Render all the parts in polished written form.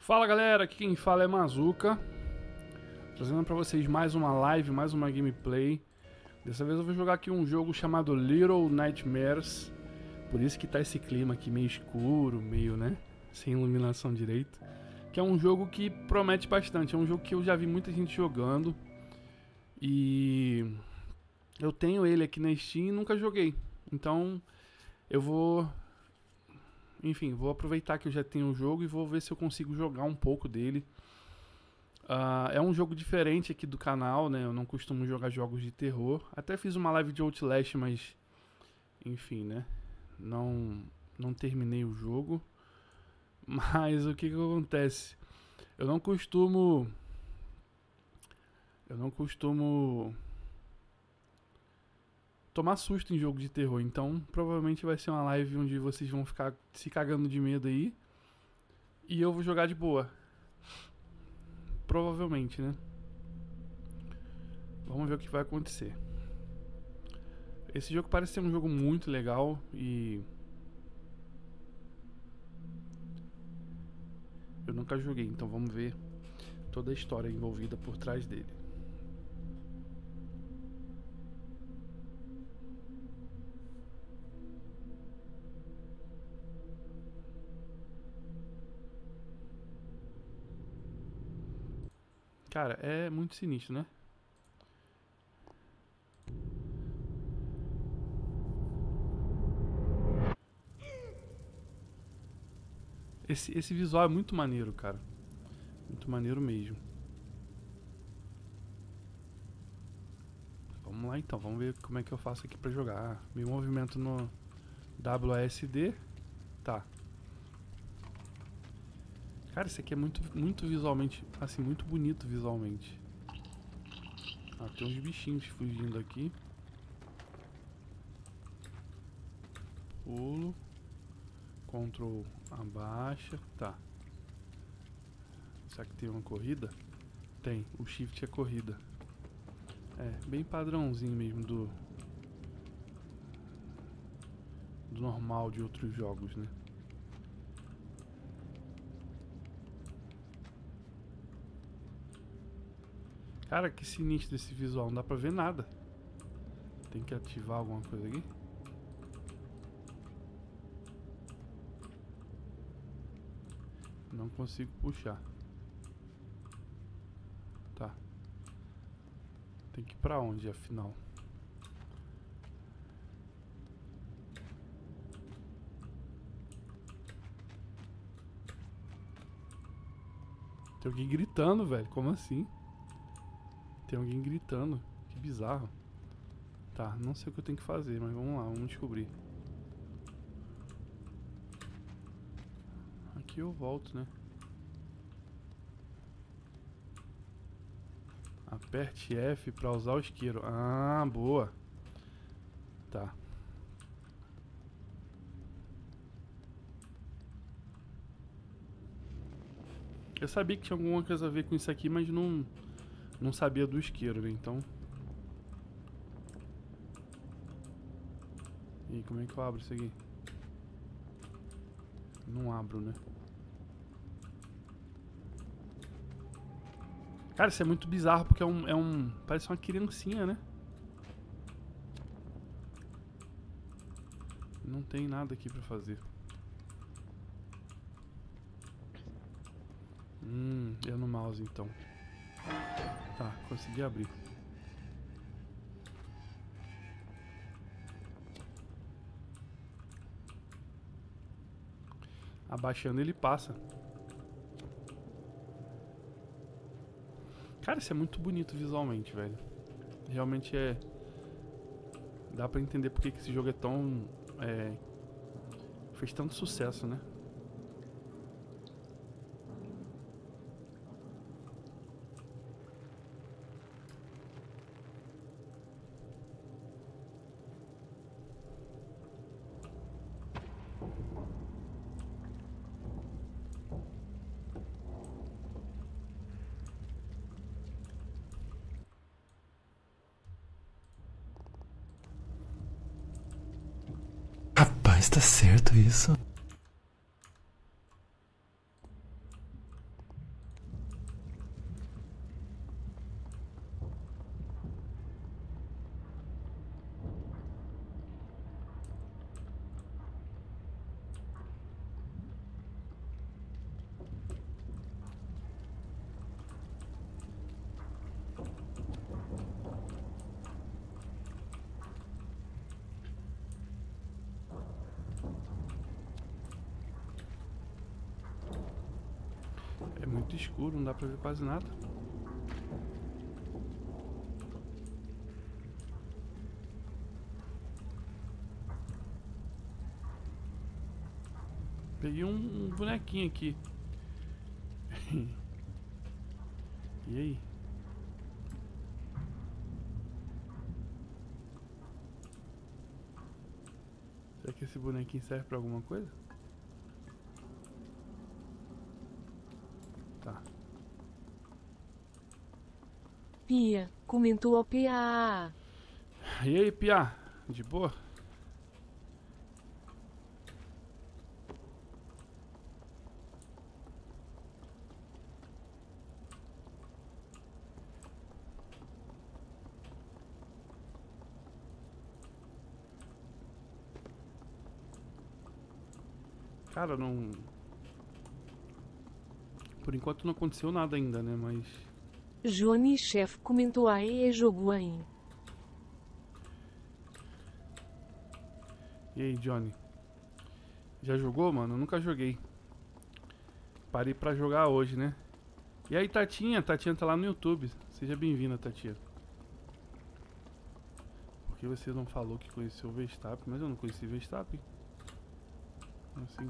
Fala galera, aqui quem fala é Mazuca, trazendo pra vocês mais uma live, mais uma gameplay. Dessa vez eu vou jogar aqui um jogo chamado Little Nightmares. Por isso que tá esse clima aqui meio escuro, meio, né, sem iluminação direito. Que é um jogo que promete bastante, é um jogo que eu já vi muita gente jogando. E eu tenho ele aqui na Steam e nunca joguei. Então eu vou... Enfim, vou aproveitar que eu já tenho o jogo e vou ver se eu consigo jogar um pouco dele. É um jogo diferente aqui do canal, né? Eu não costumo jogar jogos de terror. Até fiz uma live de Outlast, mas... Enfim, né? Não terminei o jogo. Mas o que acontece? Eu não costumo tomar susto em jogo de terror, então provavelmente vai ser uma live onde vocês vão ficar se cagando de medo aí e eu vou jogar de boa. Provavelmente, né? Vamos ver o que vai acontecer. Esse jogo parece ser um jogo muito legal e eu nunca joguei, então vamos ver toda a história envolvida por trás dele. Cara, é muito sinistro, né? Esse visual é muito maneiro, cara. Muito maneiro mesmo. Vamos lá então, vamos ver como é que eu faço aqui pra jogar. Meu movimento no WASD. Tá. Cara, esse aqui é muito visualmente, assim, muito bonito visualmente. Ah, tem uns bichinhos fugindo aqui. Pulo. Ctrl abaixa. Tá. Será que tem uma corrida? Tem. O shift é corrida. É, bem padrãozinho mesmo do normal de outros jogos, né? Cara, que sinistro esse visual, não dá pra ver nada. Tem que ativar alguma coisa aqui. Não consigo puxar. Tá. Tem que ir pra onde, afinal? Tem alguém gritando, velho. Como assim? Tem alguém gritando. Que bizarro. Tá, não sei o que eu tenho que fazer, mas vamos lá, vamos descobrir. Aqui eu volto, né? Aperte F pra usar o isqueiro. Ah, boa. Tá. Eu sabia que tinha alguma coisa a ver com isso aqui, mas não sabia do isqueiro, né? Então... E como é que eu abro isso aqui? Não abro, né? Cara, isso é muito bizarro porque parece uma criancinha, né? Não tem nada aqui pra fazer. Eu no mouse então. Tá, consegui abrir. Abaixando ele passa. Cara, isso é muito bonito visualmente, velho. Realmente é... Dá pra entender porque que esse jogo é tão... Fez tanto sucesso, né? Rapaz, tá certo isso? É muito escuro, não dá pra ver quase nada. Peguei um bonequinho aqui. E aí? Será que esse bonequinho serve pra alguma coisa? Tá. Pia, comentou o PAA. E aí, Pia? De boa? Cara, não... Por enquanto não aconteceu nada ainda, né? Mas... Johnny Chef comentou é jogo em. E aí, Johnny? Já jogou, mano? Eu nunca joguei. Parei pra jogar hoje, né? E aí, Tatinha? Tatinha tá lá no YouTube. Seja bem-vinda, Tatinha. Por que você não falou que conheceu o Verstappen? Mas eu não conheci o Verstappen. Assim.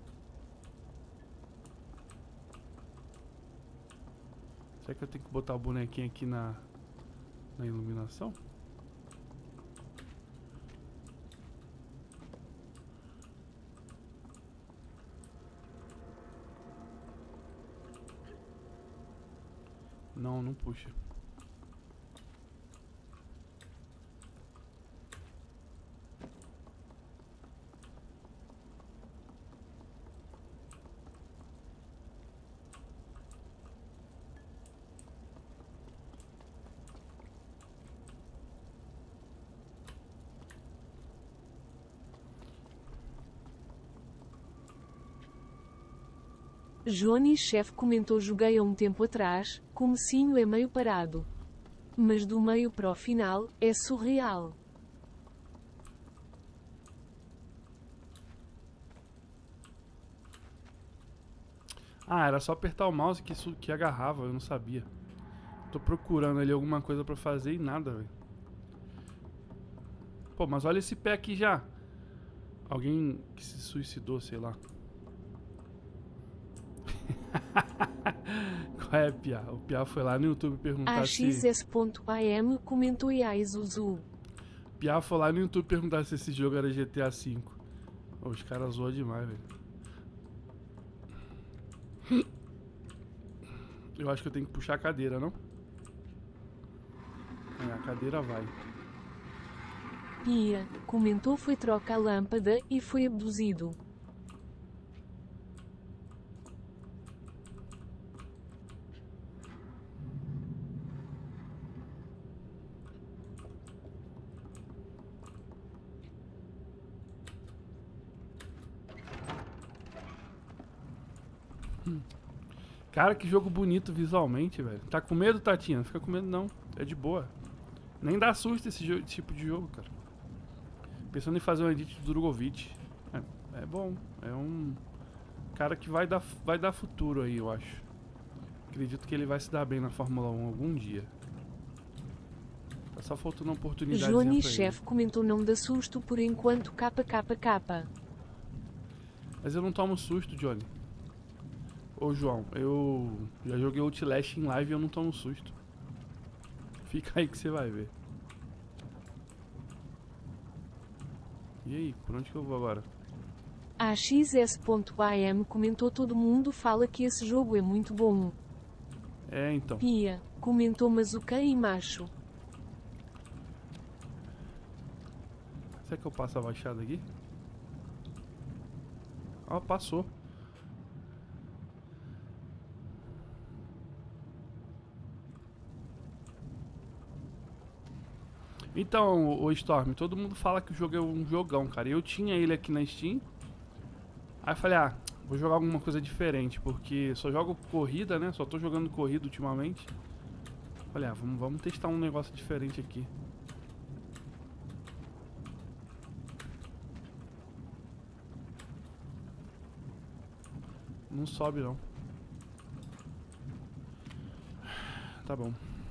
Será que eu tenho que botar o bonequinho aqui na iluminação? Não, não puxa. Johnny Chef comentou joguei há um tempo atrás, comecinho é meio parado. Mas do meio para o final, é surreal. Ah, era só apertar o mouse que isso que agarrava, eu não sabia. Tô procurando ali alguma coisa pra fazer e nada, velho. Pô, mas olha esse pé aqui já. Alguém que se suicidou, sei lá. Qual é, Pia? O Pia foi lá no YouTube perguntar se... AXS.am comentou Zuzu. Pia foi lá no YouTube perguntar se esse jogo era GTA V. Oh, os caras zoam demais, velho. Eu acho que eu tenho que puxar a cadeira, não? É, a cadeira vai. Pia, comentou foi troca a lâmpada e foi abduzido. Cara, que jogo bonito visualmente, velho. Tá com medo, Tatinha? Não fica com medo, não. É de boa. Nem dá susto esse tipo de jogo, cara. Pensando em fazer um edit do Drogovic. É bom. É um cara que vai dar futuro aí, eu acho. Acredito que ele vai se dar bem na Fórmula 1 algum dia. Tá só faltando uma oportunidade pra Johnny ele. Chef comentou não dá susto por enquanto kkkk. Mas eu não tomo susto, Johnny. Ô, João, eu já joguei Outlast em live e eu não tomo susto. Fica aí que você vai ver. E aí, por onde que eu vou agora? AXS.am comentou todo mundo fala que esse jogo é muito bom. É, então. Pia, comentou mas o que macho? Será que eu passo a baixada aqui? Ó, passou. Então, o Storm, todo mundo fala que o jogo é um jogão, cara. Eu tinha ele aqui na Steam. Aí eu falei, vou jogar alguma coisa diferente, porque só jogo corrida, né? Só tô jogando corrida ultimamente. Falei, vamos testar um negócio diferente aqui. Não sobe, não. Tá bom.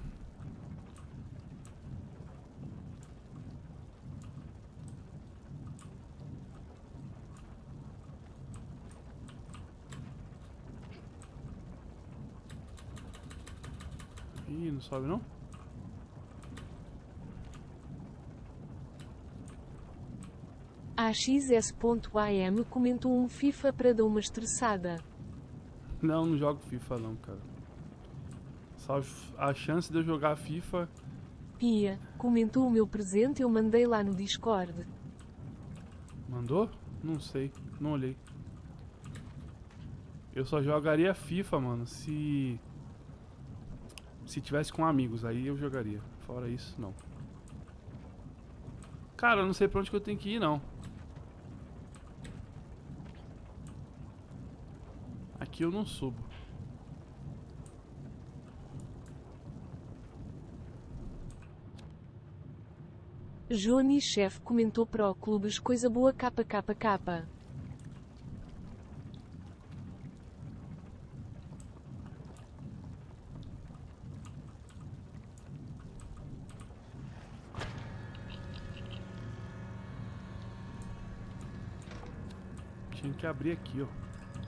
Ih, não sobe não? AXS.am comentou um FIFA para dar uma estressada. Não, não jogo FIFA não, cara. Só a chance de eu jogar FIFA... Pia, comentou o meu presente, eu mandei lá no Discord. Mandou? Não sei, não olhei. Eu só jogaria FIFA, mano, se tivesse com amigos, aí eu jogaria. Fora isso, não. Cara, eu não sei pra onde que eu tenho que ir, não. Aqui eu não subo. Johnny Chef comentou Pro Clubes coisa boa kkkk. Tinha que abrir aqui, ó.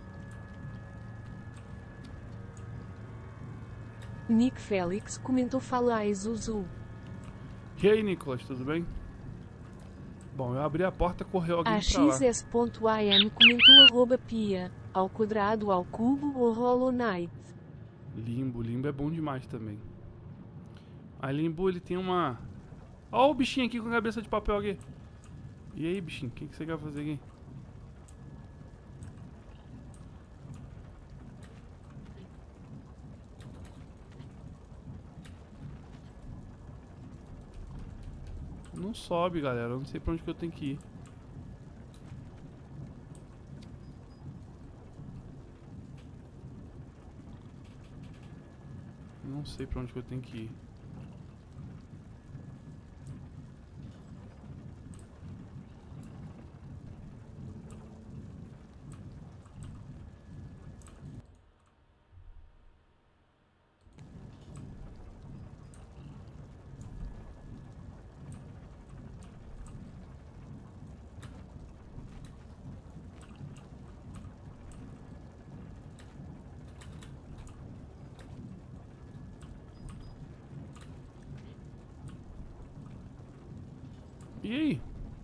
Nick Félix comentou fala aí Zuzu. E aí, Nicolas, tudo bem? Bom, eu abri a porta, correu alguém pra lá. AXS.am comentou @pia, ao quadrado, ao cubo ou Hollow Knight. Limbo é bom demais também. A Limbo, ele tem uma... Ó o bichinho aqui com a cabeça de papel aqui. E aí, bichinho, o que você quer fazer aqui? Não sobe, galera. Eu não sei pra onde que eu tenho que ir. Não sei pra onde que eu tenho que ir. E aí?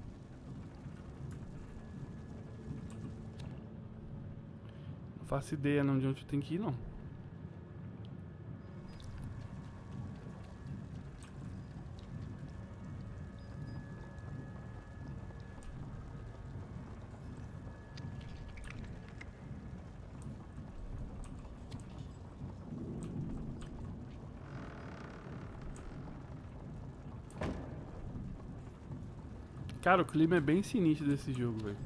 Não faço ideia não de onde eu tenho que ir, não. Cara, o clima é bem sinistro desse jogo, velho.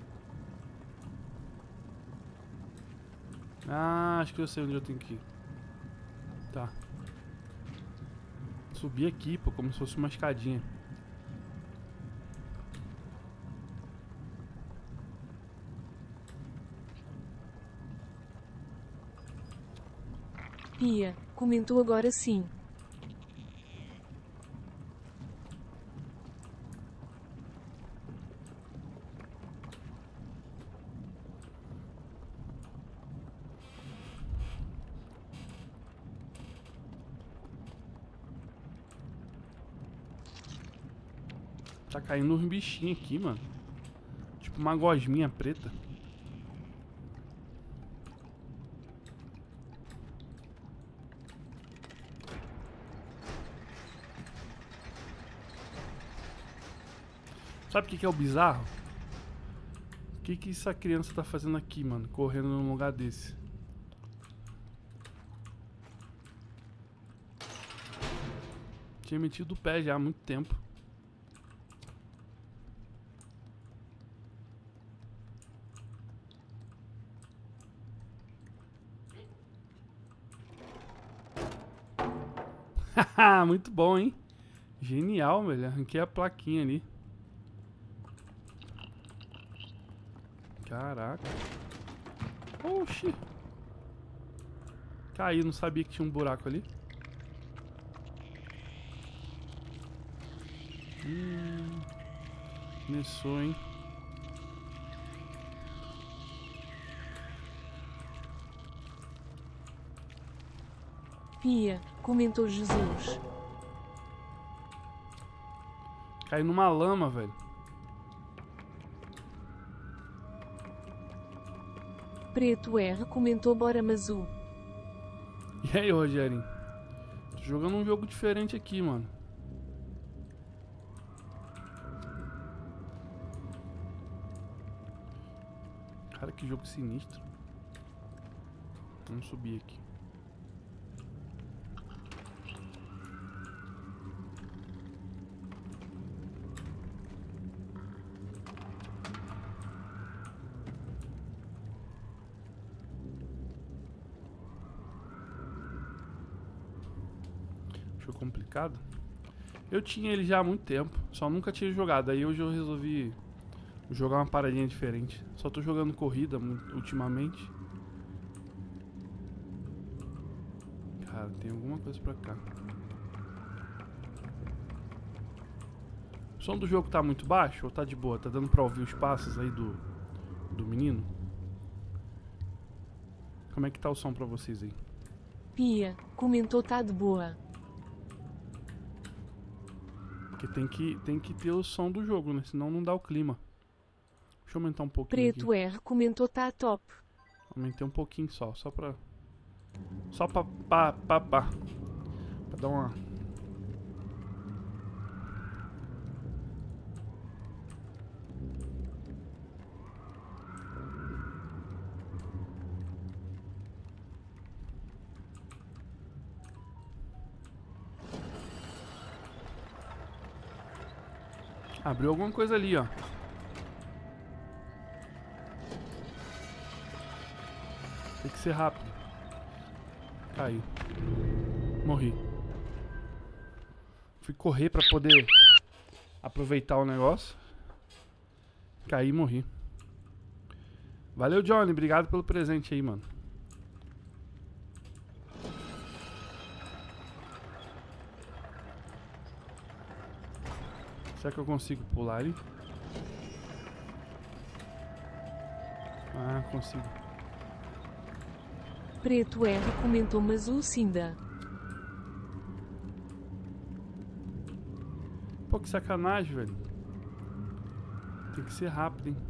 Ah, acho que eu sei onde eu tenho que ir. Tá. Subir aqui, pô, como se fosse uma escadinha. Pia, comentou agora sim. Tá caindo uns bichinhos aqui, mano. Tipo uma gosminha preta. Sabe o que que é o bizarro? O que que essa criança tá fazendo aqui, mano? Correndo num lugar desse. Tinha metido o pé já há muito tempo. Haha, muito bom, hein? Genial, velho. Arranquei a plaquinha ali. Caraca. Oxi. Caí, não sabia que tinha um buraco ali. Começou, hein? Pia, comentou Jesus. Cai numa lama, velho. Preto R comentou bora Mazu. E aí, Rogerinho? Tô jogando um jogo diferente aqui, mano. Cara, que jogo sinistro. Vamos subir aqui. Jogo complicado. Eu tinha ele já há muito tempo, só nunca tinha jogado. Aí hoje eu resolvi jogar uma paradinha diferente. Só tô jogando corrida ultimamente. Cara, tem alguma coisa pra cá. O som do jogo tá muito baixo ou tá de boa? Tá dando pra ouvir os passos aí do menino? Como é que tá o som pra vocês aí? Pia, comentou tá de boa. Porque tem que ter o som do jogo, né? Senão não dá o clima. Deixa eu aumentar um pouquinho Preto aqui. R comentou tá top. Aumentei um pouquinho só pra dar uma... Abriu alguma coisa ali, ó. Tem que ser rápido. Caiu. Morri. Fui correr pra poder aproveitar o negócio. Caí e morri. Valeu, Johnny. Obrigado pelo presente aí, mano. Será que eu consigo pular ali? Ah, consigo. Preto R comentou Mazu Cinda. Pô, que sacanagem, velho. Tem que ser rápido, hein?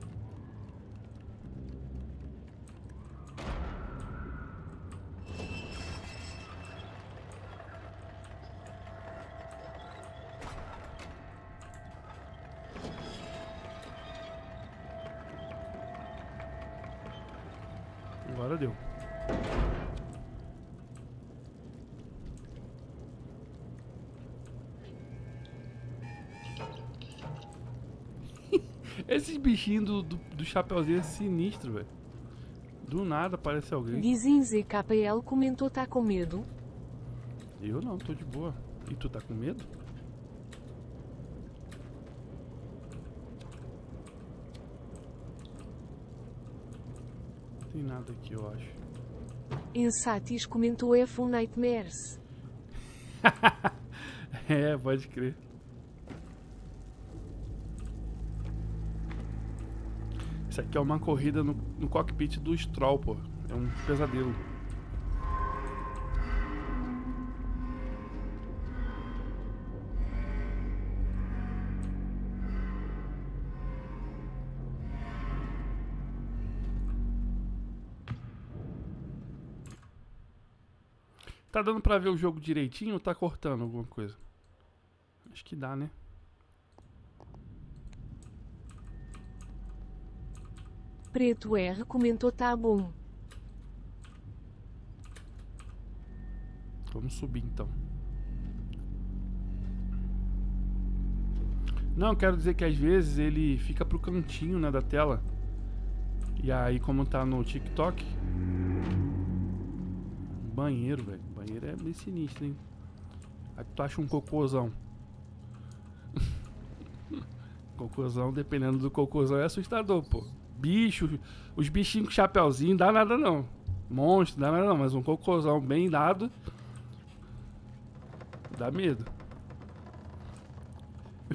Agora deu. Esses bichinhos do chapeuzinho é sinistro, velho. Do nada aparece alguém. Dizem ZKL comentou tá com medo. Eu não, tô de boa. E tu tá com medo? Não tem nada aqui, eu acho. Ensatis comentou F1 Nightmares. É, pode crer. Isso aqui é uma corrida no cockpit do Stroll, pô. É um pesadelo. Tá dando pra ver o jogo direitinho ou tá cortando alguma coisa? Acho que dá, né? Preto R comentou tá bom. Vamos subir então. Não, quero dizer que às vezes ele fica pro cantinho, né, da tela. E aí, como tá no TikTok... Banheiro, velho. Banheiro é bem sinistro, hein? Aí tu acha um cocôzão. Cocôzão, dependendo do cocôzão, é assustador, pô. Bicho, os bichinhos com chapeuzinho, dá nada não. Monstro, dá nada não, mas um cocôzão bem dado... Dá medo.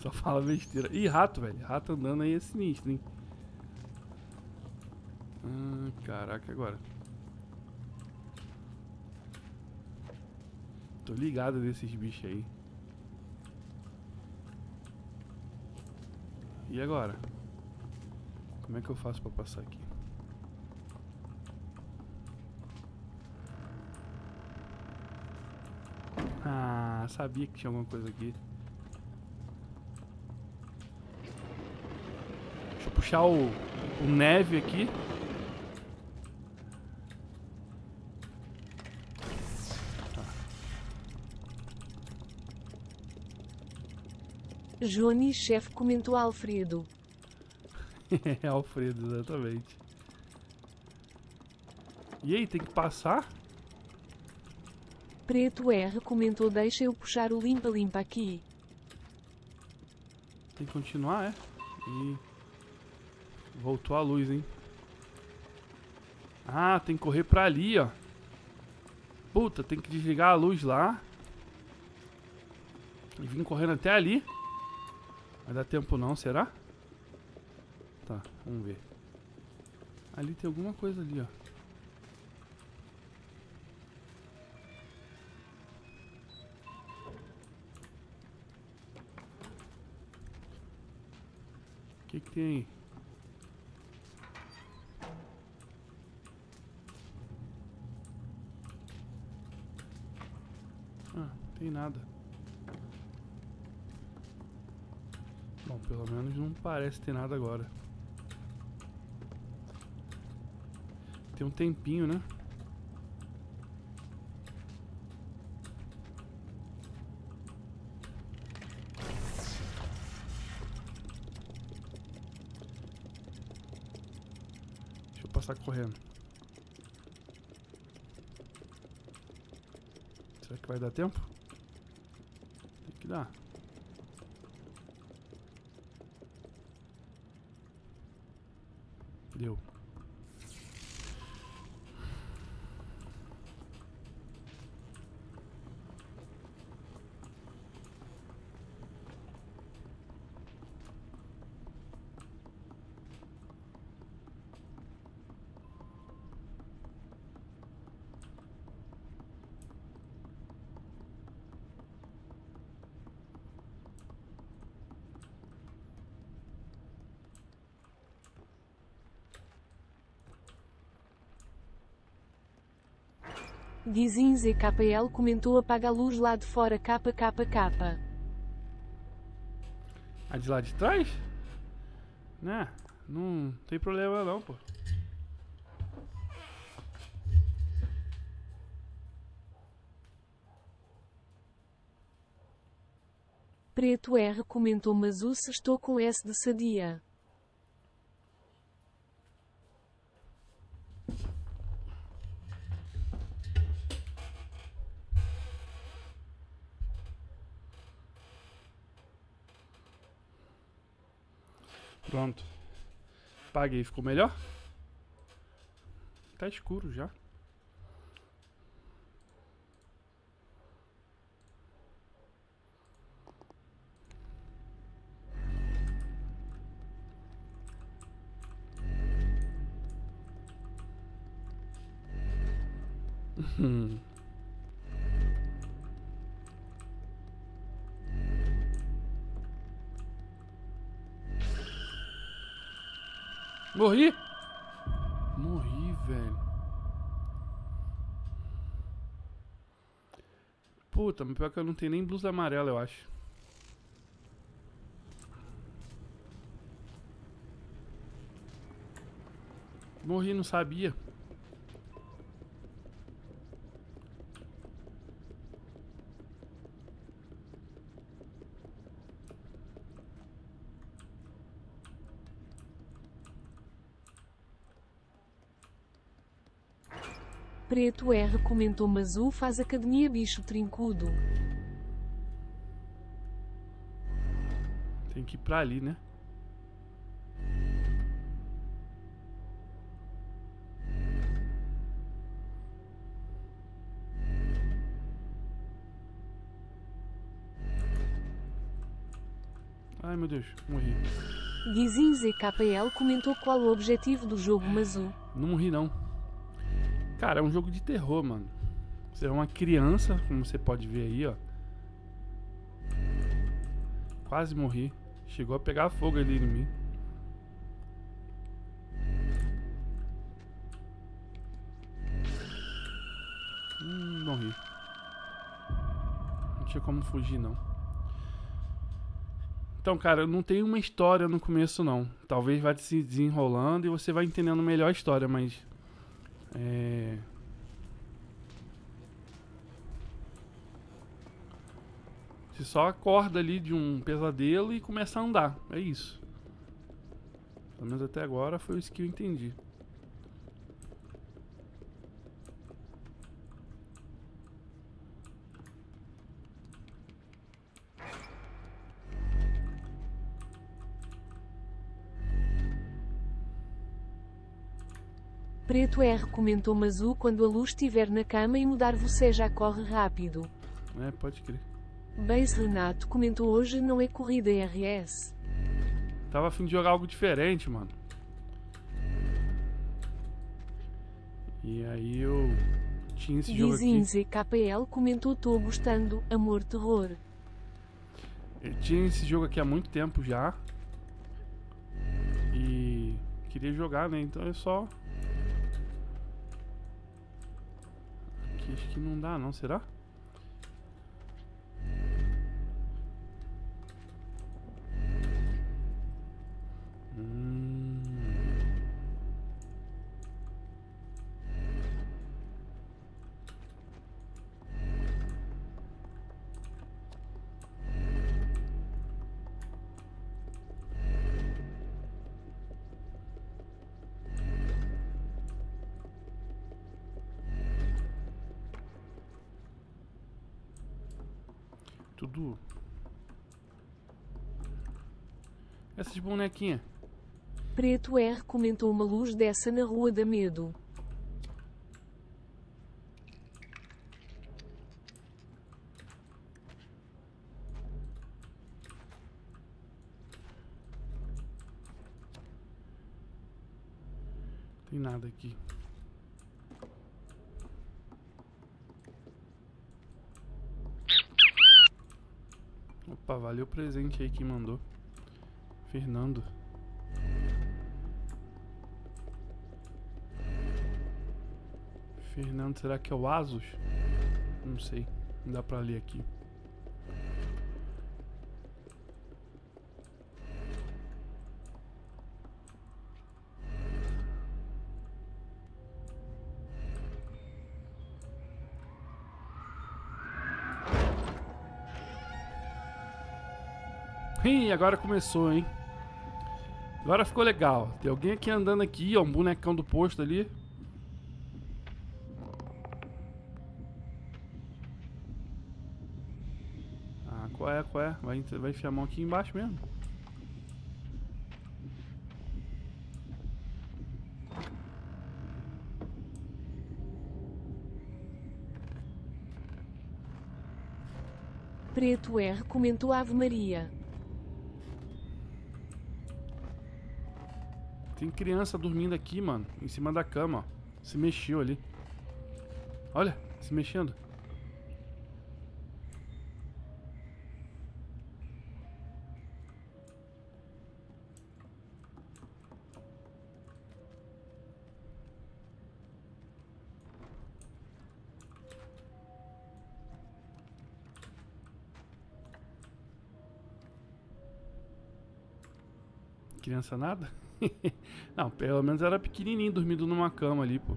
Só fala besteira. Ih, rato, velho. Rato andando aí é sinistro, hein? Caraca, agora. Tô ligado desses bichos aí. E agora? Como é que eu faço pra passar aqui? Ah, sabia que tinha alguma coisa aqui. Deixa eu puxar o neve aqui. Johnny Chef comentou Alfredo. É Alfredo, exatamente. E aí, tem que passar? Preto R comentou deixa eu puxar o limpa-limpa aqui. Tem que continuar, é? E voltou a luz, hein? Ah, tem que correr pra ali, ó. Puta, tem que desligar a luz lá. E vir correndo até ali. Vai dar tempo não, será? Tá, vamos ver. Ali tem alguma coisa ali, ó. O que tem aí? Ah, não tem nada. Bom, pelo menos não parece ter nada agora. Tem um tempinho, né? Deixa eu passar correndo. Será que vai dar tempo? Tem que dar. Deu. Dizem ZKL comentou apaga a luz lá de fora kkkk. A de lá de trás? Né? Não tem problema não, pô. Preto R comentou mas o se estou com S de sadia. Pronto. Apaguei, ficou melhor? Tá escuro já. Morri? Morri, velho. Puta, mas pior que eu não tenho nem blusa amarela, eu acho. Morri, não sabia. Preto R comentou mas o faz academia bicho trincudo. Tem que ir pra ali, né? Ai meu Deus, morri. GuizinZKL comentou qual o objetivo do jogo Mazu. Não morri não. Cara, é um jogo de terror, mano. Você é uma criança, como você pode ver aí, ó. Quase morri. Chegou a pegar fogo ali em mim. Morri. Não tinha como fugir, não. Então, cara, não tem uma história no começo, não. Talvez vá se desenrolando e você vai entendendo melhor a história, mas... Você só acorda ali de um pesadelo e começa a andar. É isso. Pelo menos até agora foi isso que eu entendi. Preto R comentou Mazu quando a luz estiver na cama e mudar você já corre rápido. É, pode crer. Base Renato comentou hoje não é corrida RS. Tava a fim de jogar algo diferente, mano. E aí eu tinha esse jogo aqui. GuizinZKL comentou tô gostando, amor terror. Eu tinha esse jogo aqui há muito tempo já. E queria jogar, né? Então é só... Aqui acho que não dá não, será? Tudo. Essas bonequinhas. Preto R comentou uma luz dessa na rua da medo. Tem nada aqui. Opa, valeu o presente aí que mandou. Fernando. Fernando, será que é o Asus? Não sei. Não dá pra ler aqui. Ih, agora começou, hein? Agora ficou legal. Tem alguém aqui andando aqui, ó. Um bonecão do posto ali. Ah, qual é, qual é? Vai enfiar a mão aqui embaixo mesmo. Preto R comentou Ave Maria. Tem criança dormindo aqui, mano. Em cima da cama, ó. Se mexeu ali. Olha, se mexendo. Criança nada? Não, pelo menos era pequenininho, dormindo numa cama ali, pô.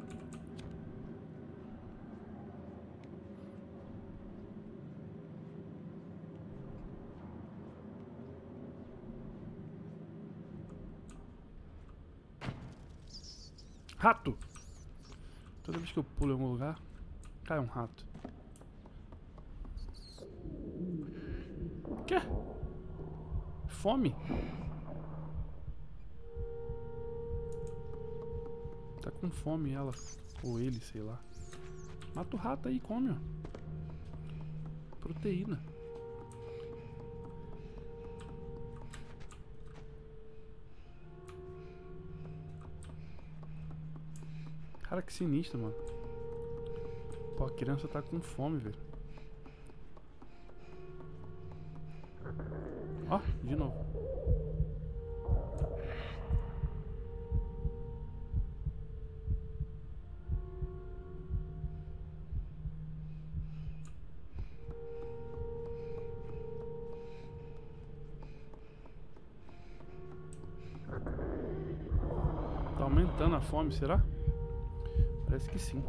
Rato! Toda vez que eu pulo em algum lugar, cai um rato. Quê? Fome? Tá com fome ela. Ou ele, sei lá. Mata o rato aí, come, ó. Proteína. Cara, que sinistro, mano. Pô, a criança tá com fome, velho. Ó, de novo. Tá aumentando a fome, será? Parece que sim.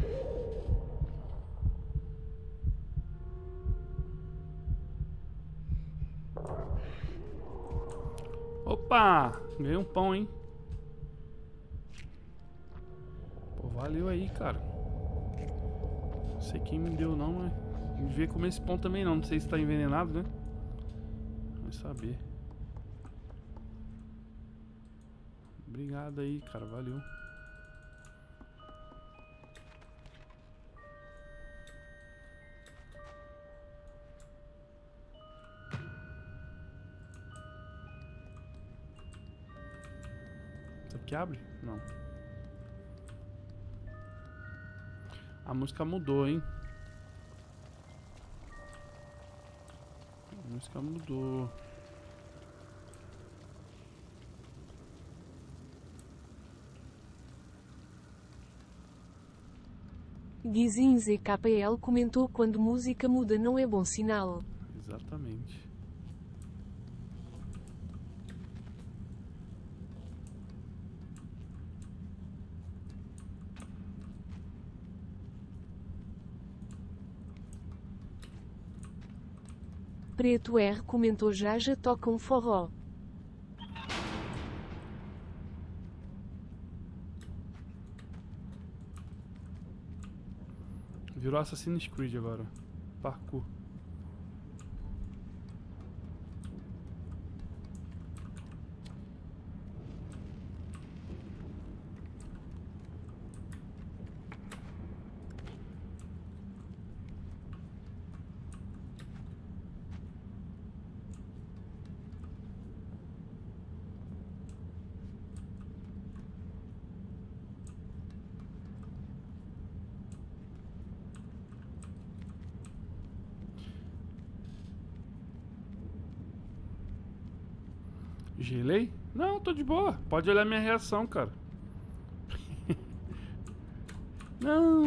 Opa! Ganhei um pão, hein? Pô, valeu aí, cara. Não sei quem me deu não, mas... Não devia comer esse pão também não. Não sei se tá envenenado, né? Vai saber. Obrigado aí, cara. Valeu. Isso aqui abre? Não. A música mudou, hein? A música mudou. Guizin ZKL comentou: quando música muda não é bom sinal. Exatamente. Preto R comentou: já toca um forró. Virou Assassin's Creed agora. Parkour. Gelei? Não, tô de boa. Pode olhar minha reação, cara. Não!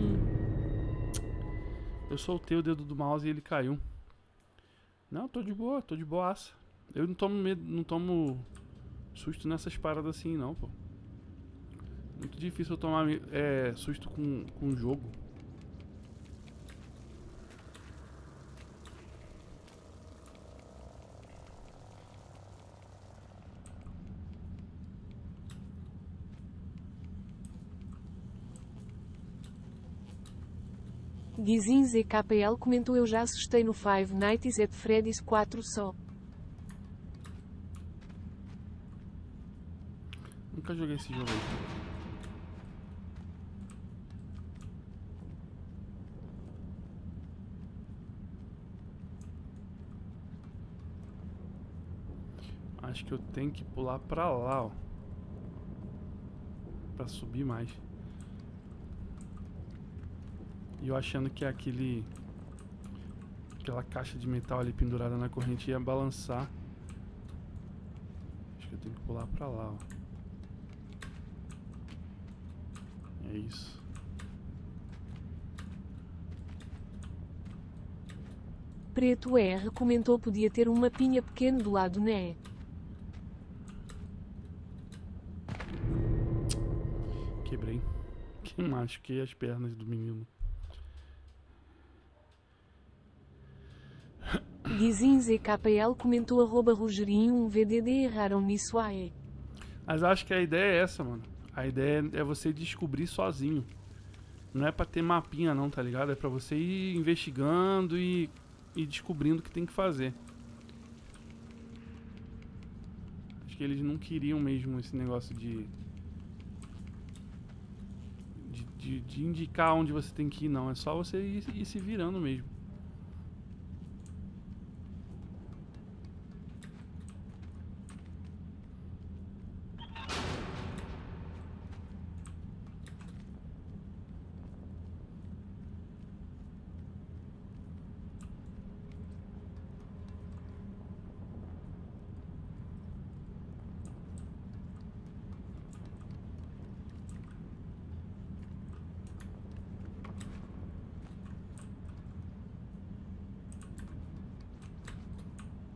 Eu soltei o dedo do mouse e ele caiu. Não, tô de boa, tô de boaça. Eu não tomo medo, não tomo susto nessas paradas assim, não, pô. Muito difícil eu tomar susto com o jogo. Guizin ZKL comentou: eu já assustei no Five Nights at Freddy's 4 só. Nunca joguei esse jogo aí. Acho que eu tenho que pular pra lá, ó. Pra subir mais. E eu achando que aquela caixa de metal ali pendurada na corrente ia balançar. Acho que eu tenho que pular pra lá, ó. É isso. Preto R comentou: podia ter um mapinha pequeno do lado, né? Quebrei. Que machuquei as pernas do menino. Guizin ZKL comentou: @Rogerinho um VDD erraram nisso aí. Mas eu acho que a ideia é essa, mano. A ideia é você descobrir sozinho. Não é pra ter mapinha não, tá ligado? É pra você ir investigando e descobrindo o que tem que fazer. Acho que eles não queriam mesmo esse negócio de indicar onde você tem que ir, não. É só você ir se virando mesmo.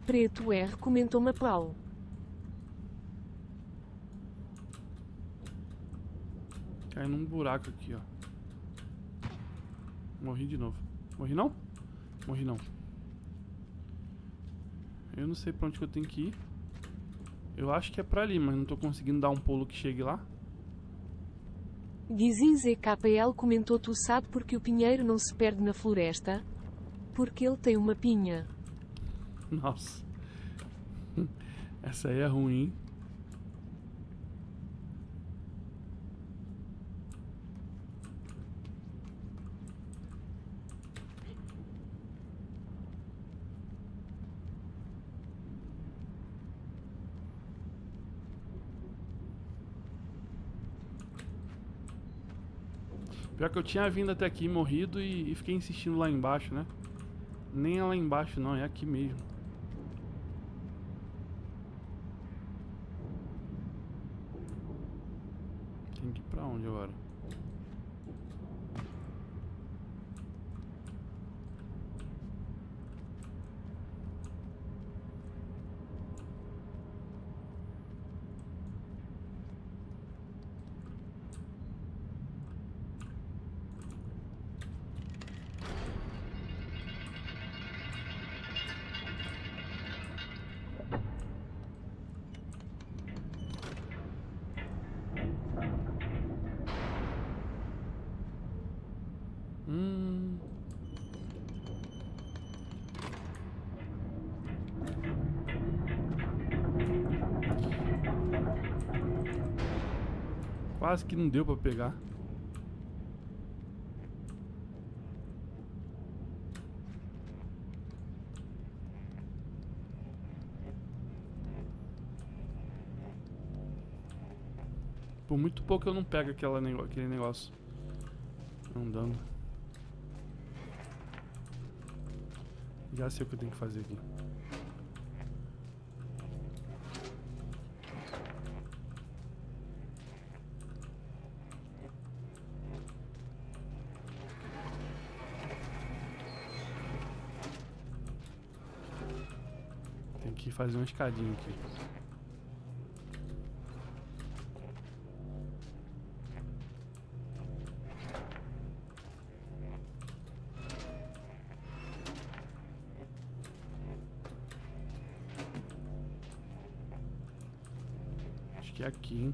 Preto R comentou Mapau. Cai num buraco aqui, ó. Morri de novo. Morri não? Morri não. Eu não sei pra onde que eu tenho que ir. Eu acho que é pra ali, mas não tô conseguindo dar um pulo que chegue lá. GuizinZKL comentou: tu sabe porque o pinheiro não se perde na floresta? Porque ele tem uma pinha. Nossa. Essa aí é ruim. Pior que eu tinha vindo até aqui, morrido e fiquei insistindo lá embaixo, né? Nem é lá embaixo não, é aqui mesmo. Tem que ir pra onde agora? Quase que não deu pra pegar. Por muito pouco eu não pego aquele negócio andando. Já sei o que eu tenho que fazer aqui. Tem que fazer uma escadinha aqui. Acho que é aqui, hein?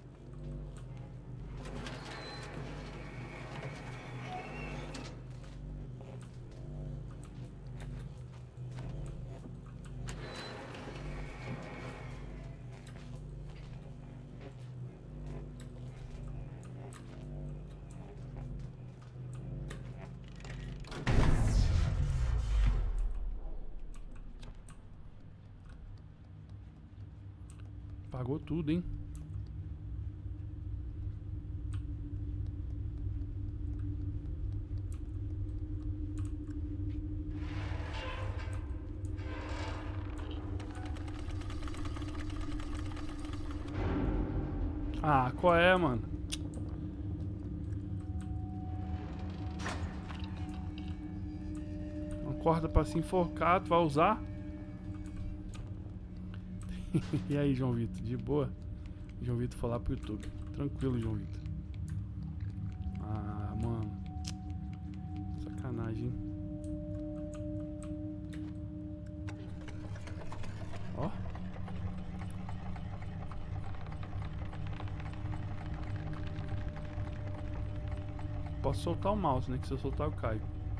Pagou tudo, hein? Ah, qual é, mano? Uma corda pra se enforcar, tu vai usar? E aí, João Vitor, de boa? João Vitor foi lá pro YouTube. Tranquilo, João Vitor. Ah, mano. Sacanagem. Ó. Posso soltar o mouse, né? Que se eu soltar eu caio.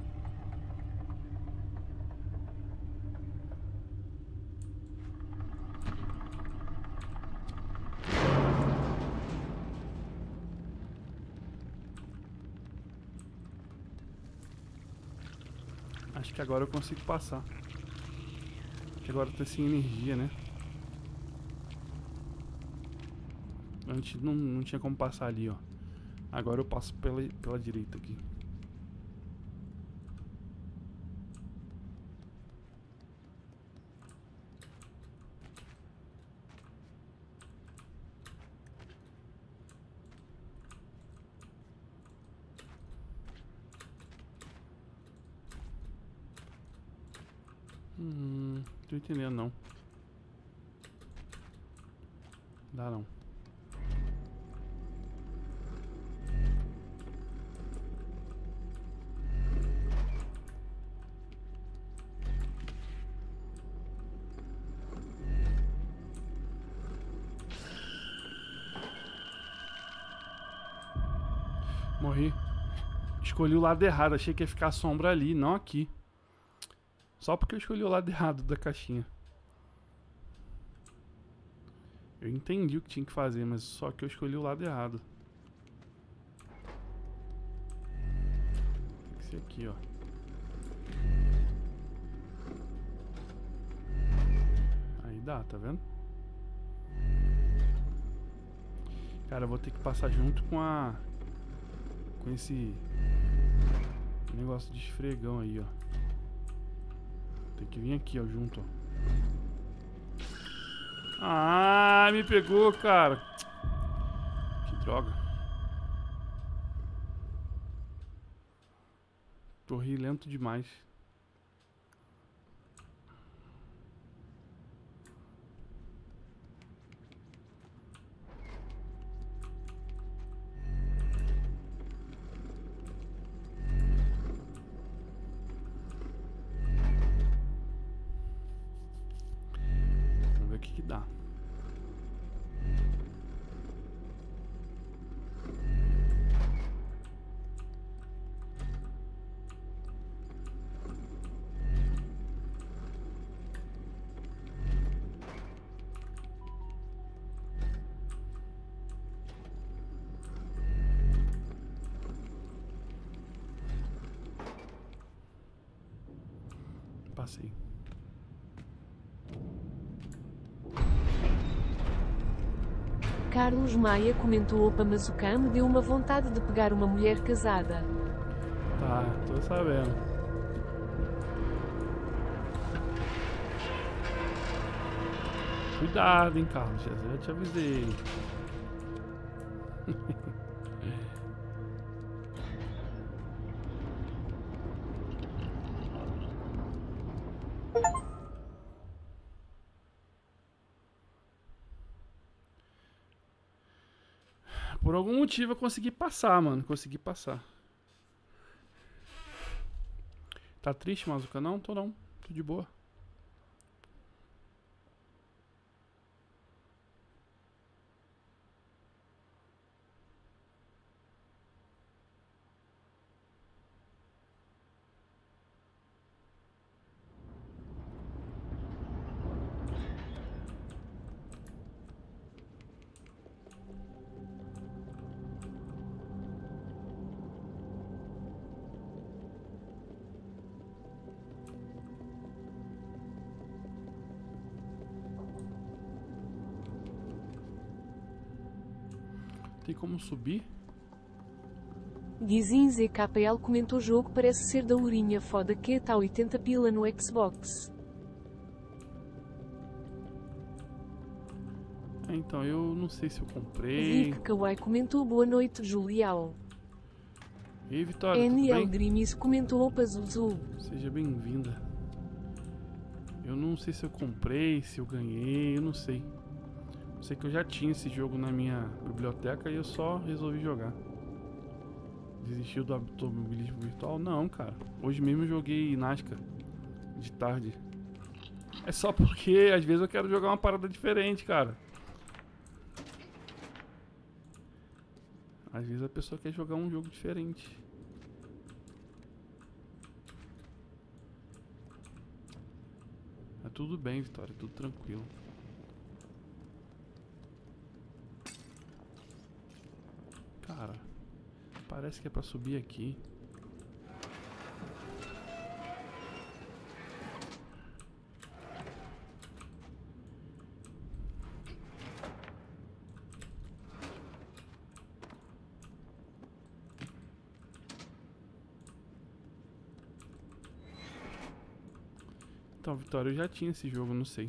Acho que agora eu consigo passar. Que agora tá sem energia, né? Antes não tinha como passar ali, ó. Agora eu passo pela direita aqui. Tô entendendo, não. Dá não. Morri. Escolhi o lado errado. Achei que ia ficar a sombra ali, não aqui. Só porque eu escolhi o lado errado da caixinha. Eu entendi o que tinha que fazer, mas só que eu escolhi o lado errado. Esse aqui, ó. Aí dá, tá vendo? Cara, eu vou ter que passar junto com esse negócio de esfregão aí, ó. Tem que vir aqui, ó, junto, ó. Ah, me pegou, cara. Que droga. Corri lento demais. Vamos ver o que que dá. Passei. Carlos Maia comentou: opa, mas o Cam me deu uma vontade de pegar uma mulher casada. Tá, tô sabendo. Cuidado, hein, Carlos. Eu já te avisei. Por algum motivo eu consegui passar, mano. Consegui passar. Tá triste, Mazuca? Não, tô não. Tô de boa. Tem como subir? Guizin ZKL comentou: o jogo parece ser da urinha foda que tá 80 pila no Xbox. É, então, eu não sei se eu comprei. Rick Kawai comentou: boa noite, Julial. E aí, Vitória, tudo NL bem? Grimes comentou: opa, Zuzu. Seja bem-vinda. Eu não sei se eu comprei, se eu ganhei, eu não sei. Eu sei que eu já tinha esse jogo na minha biblioteca e eu só resolvi jogar. Desistiu do automobilismo virtual? Não, cara. Hoje mesmo eu joguei Nascar de tarde. É só porque às vezes eu quero jogar uma parada diferente, cara. Às vezes a pessoa quer jogar um jogo diferente. É tudo bem, Vitória, tudo tranquilo. Cara, parece que é pra subir aqui. Então, Vitória, eu já tinha esse jogo, não sei.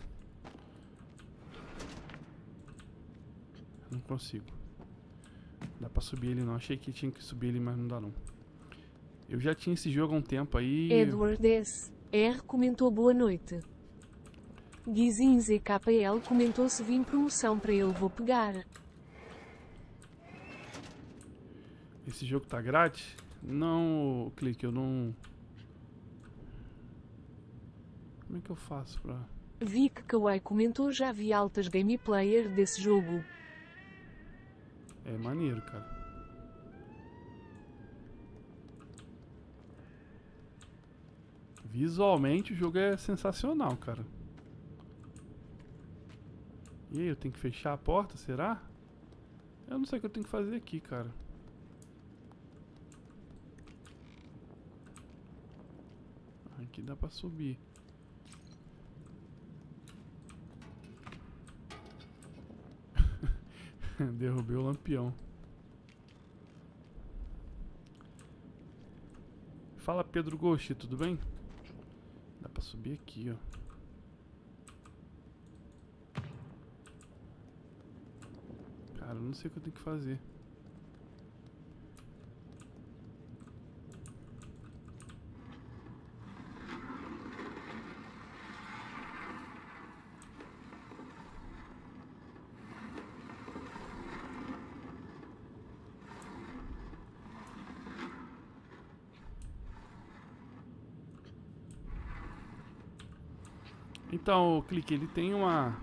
Não consigo. Dá pra subir ele não. Achei que tinha que subir ele, mas não dá não. Eu já tinha esse jogo há um tempo aí. Edward S. R comentou: boa noite. Guizinho ZKL comentou: se vir promoção para ele vou pegar. Esse jogo tá grátis? Não, Clique, eu não... Como é que eu faço pra... Vic Kawaii comentou: já vi altas gameplayer desse jogo. É maneiro, cara. Visualmente o jogo é sensacional, cara. E aí, eu tenho que fechar a porta, será? Eu não sei o que eu tenho que fazer aqui, cara. Aqui dá pra subir. Derrubei o lampião. Fala, Pedro Ghost, tudo bem? Dá pra subir aqui, ó. Cara, eu não sei o que eu tenho que fazer. Então, o Clique, ele tem uma...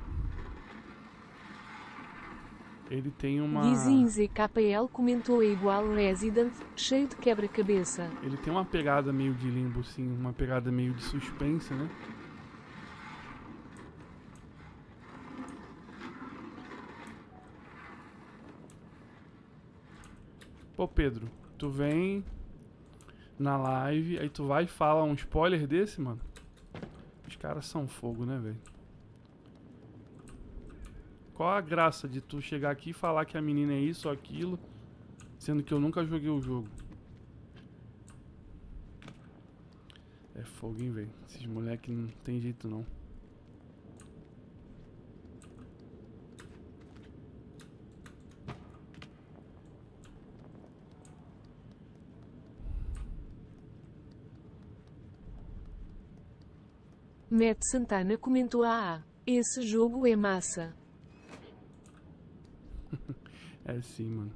Guizinho ZKL comentou: é igual Resident, cheio de quebra-cabeça. Ele tem uma pegada meio de limbo, assim, uma pegada meio de suspense, né? Pô, Pedro, tu vem na live, aí tu vai e fala um spoiler desse, mano. Os caras são fogo, né, velho? Qual a graça de tu chegar aqui e falar que a menina é isso ou aquilo, sendo que eu nunca joguei o jogo? É fogo, hein, velho? Esses moleques não tem jeito, não. Matt Santana comentou: esse jogo é massa. É sim, mano.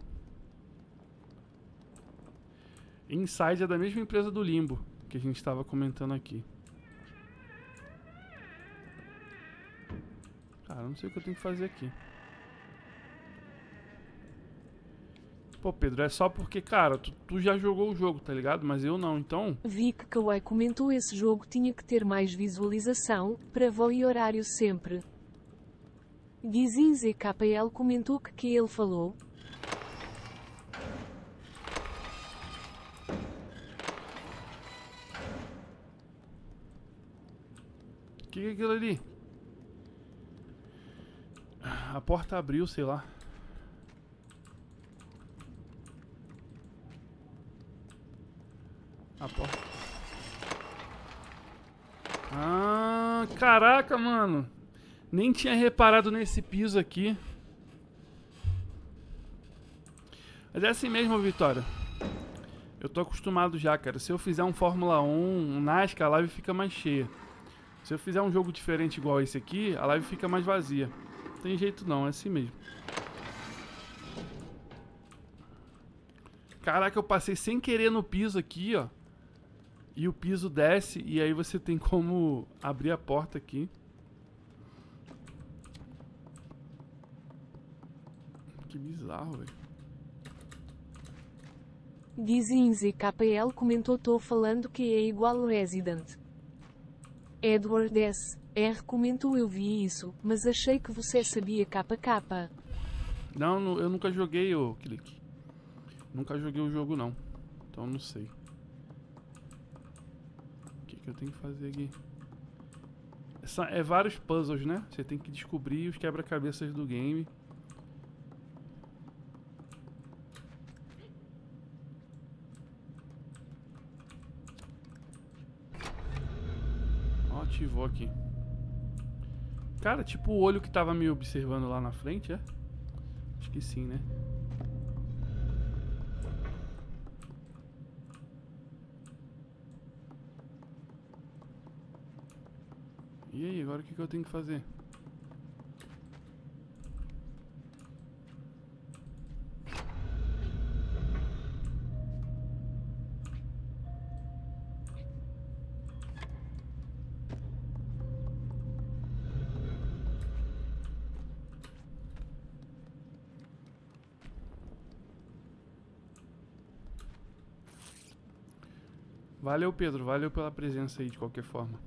Inside é da mesma empresa do Limbo, que a gente tava comentando aqui. Cara, eu não sei o que eu tenho que fazer aqui. Pô, Pedro, é só porque, cara, tu já jogou o jogo, tá ligado? Mas eu não, então... Vic Kawaii comentou: esse jogo tinha que ter mais visualização, para voo e horário sempre. Guizinho ZKL comentou que ele falou. O que é aquilo ali? A porta abriu, sei lá. A porta... Ah, caraca, mano. Nem tinha reparado nesse piso aqui. Mas é assim mesmo, Vitória. Eu tô acostumado já, cara. Se eu fizer um Fórmula 1, um NASCAR, a live fica mais cheia. Se eu fizer um jogo diferente igual esse aqui, a live fica mais vazia. Não tem jeito não, é assim mesmo. Caraca, eu passei sem querer no piso aqui, ó. E o piso desce, e aí você tem como abrir a porta aqui. Que bizarro, velho. Guizinho ZKL comentou: tô falando que é igual Resident. Edward S. R comentou: eu vi isso, mas achei que você sabia KK. Não, eu nunca joguei o Clique. Nunca joguei o jogo, não. Então não sei. O que eu tenho que fazer aqui? É vários puzzles, né? Você tem que descobrir os quebra-cabeças do game. Ó, ativou aqui. Cara, tipo o olho que tava me observando lá na frente, é? Acho que sim, né? E aí, agora o que eu tenho que fazer? Valeu, Pedro. Valeu pela presença aí, de qualquer forma.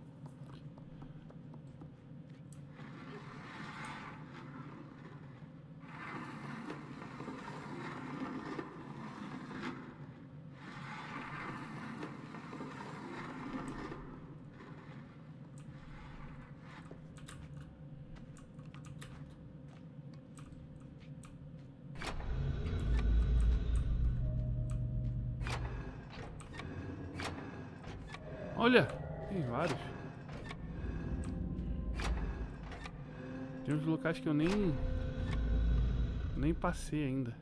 Olha, tem vários. Tem uns locais que eu nem passei ainda.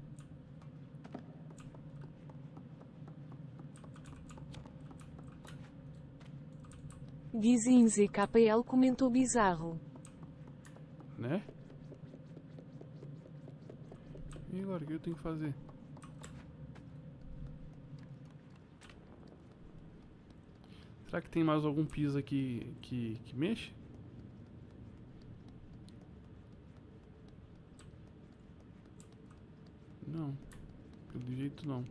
Dizem ZKPL comentou bizarro. Né? E agora o que eu tenho que fazer? Será que tem mais algum piso aqui que mexe? Não. Pelo jeito não.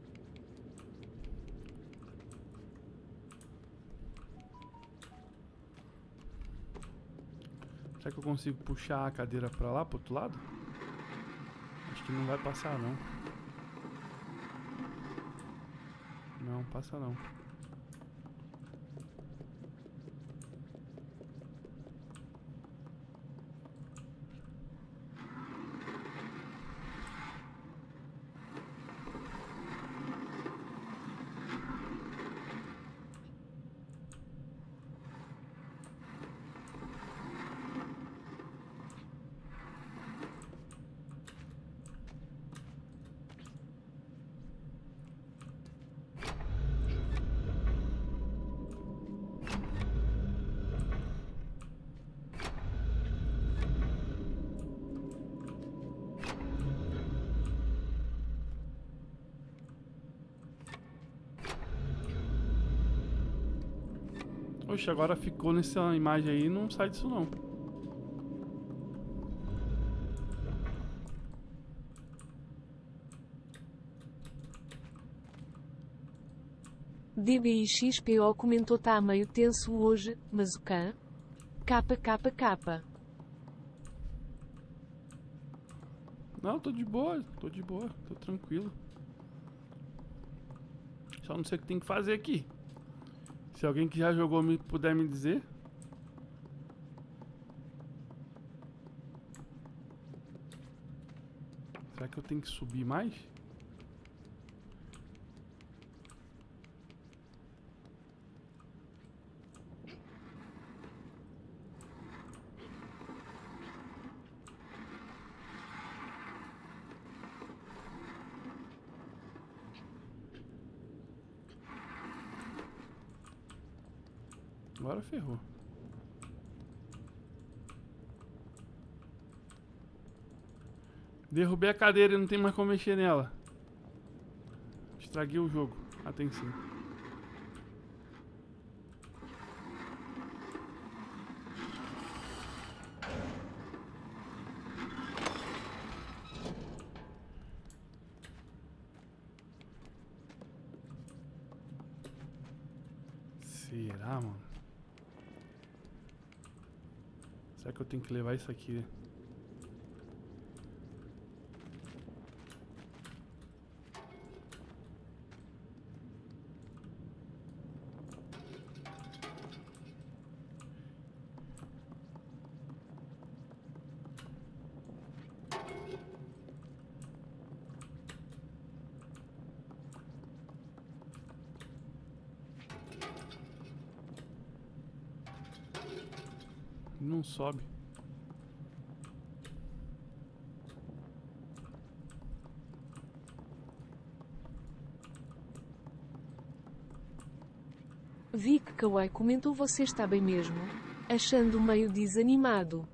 Será que eu consigo puxar a cadeira pra lá, pro outro lado? Acho que não vai passar não. Não, passa não. Oxe, agora ficou nessa imagem aí, não sai disso não. DBIXPO comentou tá meio tenso hoje, mas o cã? KKK. Não, tô de boa, tô tranquilo. Só não sei o que tem que fazer aqui. Se alguém que já jogou puder me dizer. Será que eu tenho que subir mais? Agora ferrou. Derrubei a cadeira e não tem mais como mexer nela. Estraguei o jogo. Ah, tem sim. Será, mano? Será que eu tenho que levar isso aqui? Não sobe. Vic Kawaii comentou você está bem mesmo? achando meio desanimado.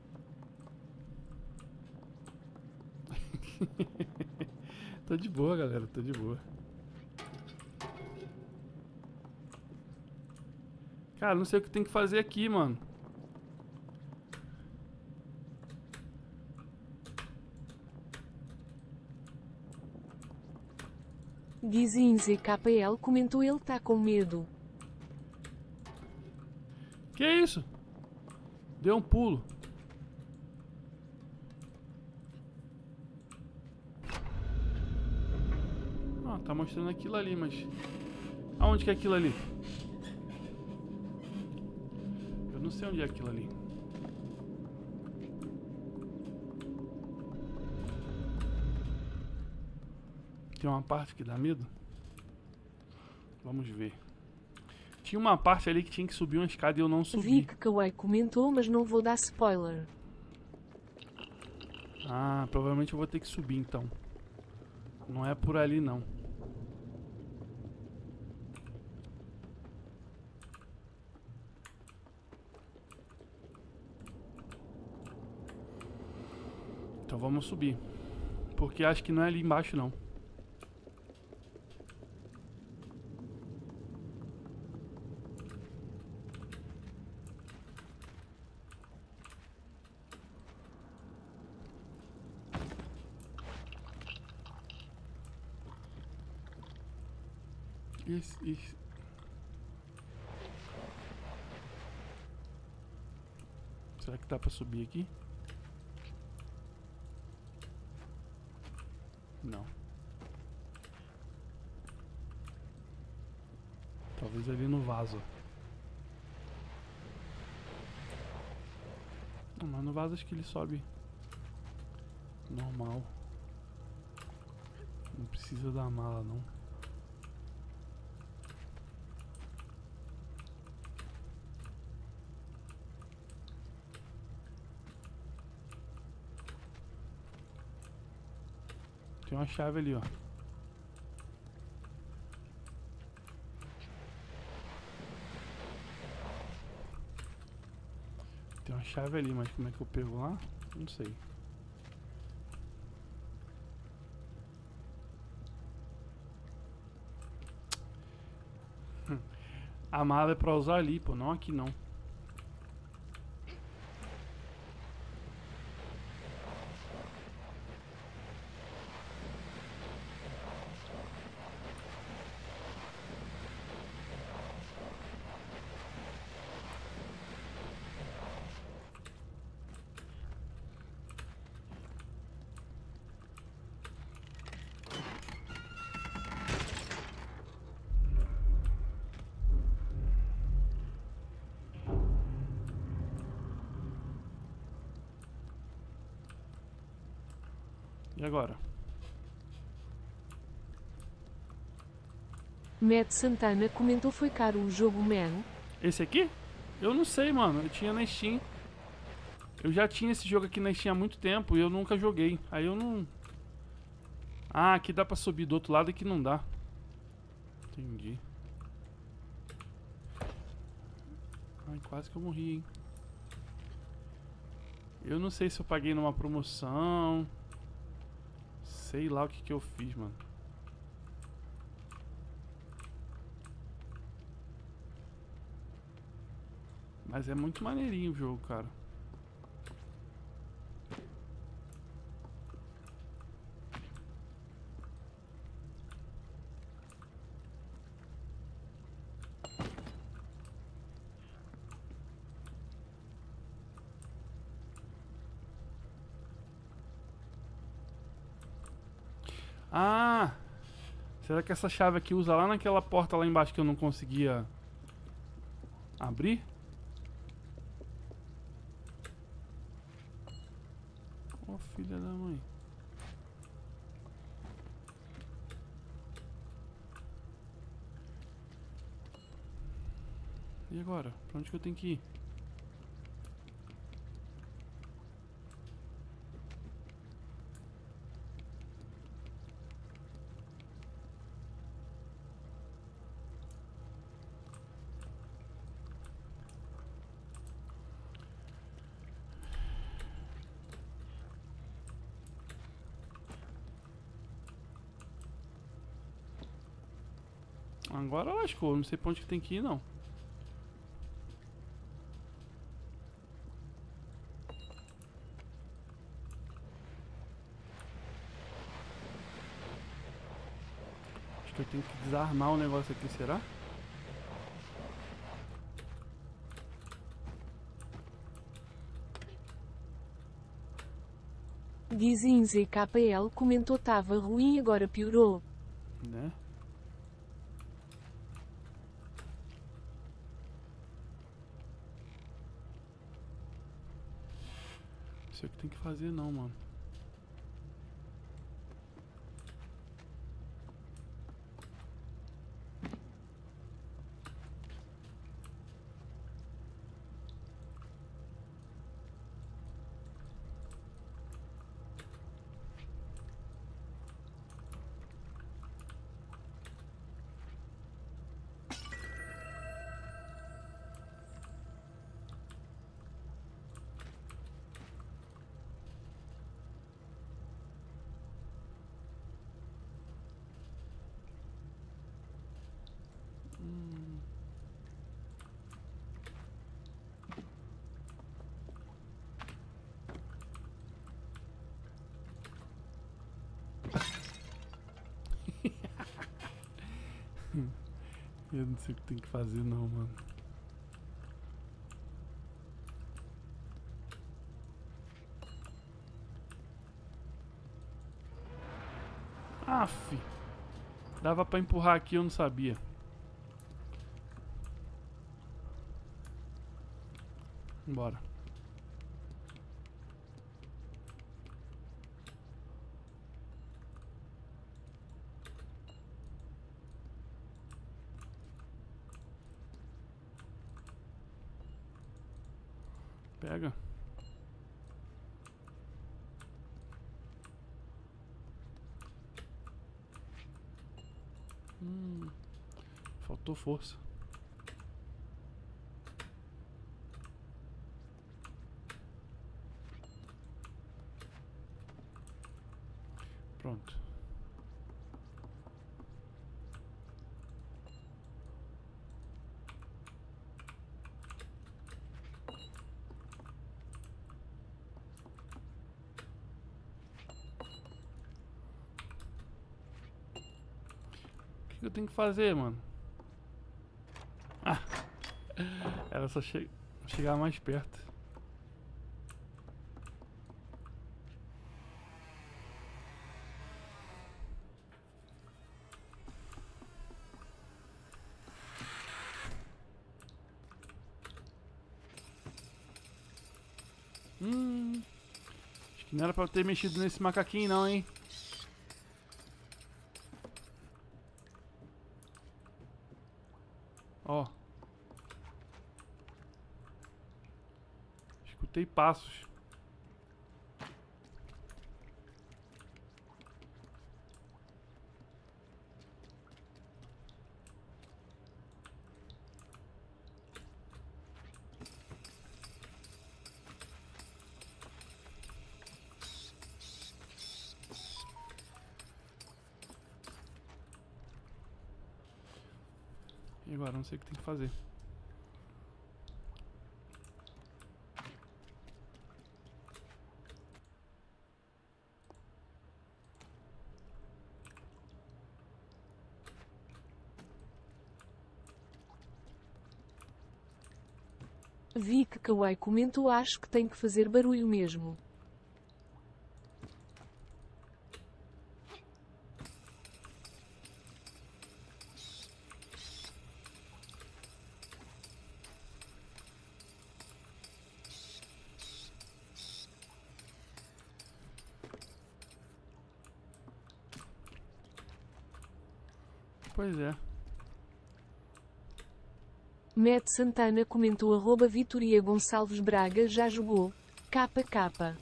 Tô de boa, galera, tô de boa. Cara, não sei o que tem que fazer aqui, mano. Dizem ZKL comentou ele tá com medo. Que isso? Deu um pulo. Ah, tá mostrando aquilo ali, mas... Aonde que é aquilo ali? Eu não sei onde é aquilo ali. Tem uma parte que dá medo? Vamos ver. Tinha uma parte ali que tinha que subir uma escada e eu não subi. Vi que Kawaii comentou, mas não vou dar spoiler. Ah, provavelmente eu vou ter que subir então. Não é por ali não. Então vamos subir. Porque acho que não é ali embaixo não. Isso. Será que dá pra subir aqui? Não. Talvez ali no vaso. Não, mas no vaso acho que ele sobe normal. Não precisa da mala não. Tem uma chave ali, ó. Tem uma chave ali, mas como é que eu pego lá? Não sei. A mala é pra usar ali, pô, não aqui não. E agora? Matt Santana comentou foi caro o jogo Man. Esse aqui? Eu não sei, mano. Eu tinha na Steam. Eu já tinha esse jogo aqui na Steam há muito tempo e eu nunca joguei. Aí eu não... Ah, aqui dá pra subir do outro lado e aqui não dá. Entendi. Ai, quase que eu morri, hein. Eu não sei se eu paguei numa promoção. Sei lá o que que eu fiz, mano. Mas é muito maneirinho o jogo, cara. Ah! Será que essa chave aqui usa lá naquela porta lá embaixo que eu não conseguia abrir? Ô, filha da mãe. E agora? Pra onde que eu tenho que ir? Agora lascou, não sei pra onde que tem que ir não. Acho que eu tenho que desarmar o negócio aqui, será? Dizem ZKL comentou tava ruim e agora piorou. Né? Não sei o que tem que fazer não, mano. Eu não sei o que tem que fazer não, mano. Aff. Dava pra empurrar aqui, eu não sabia. Bora. Pega. Faltou força. Pronto. O que eu tenho que fazer, mano? Ah! Era só chegar mais perto. Acho que não era pra eu ter mexido nesse macaquinho não, hein? Ó. Escutei passos. E agora? Não sei o que tem que fazer. Vi que Kawaii comentou acho que tem que fazer barulho mesmo. Pois é. Matt Santana comentou @Vitoria Gonçalves Braga já jogou. KK.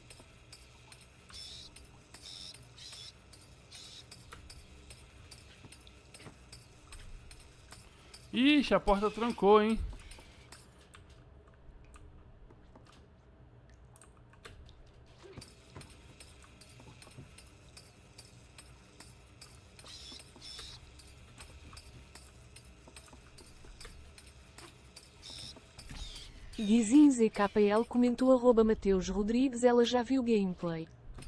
Ixi, a porta trancou, hein? Guizin ZKL comentou @Mateus Rodrigues, ela já viu gameplay.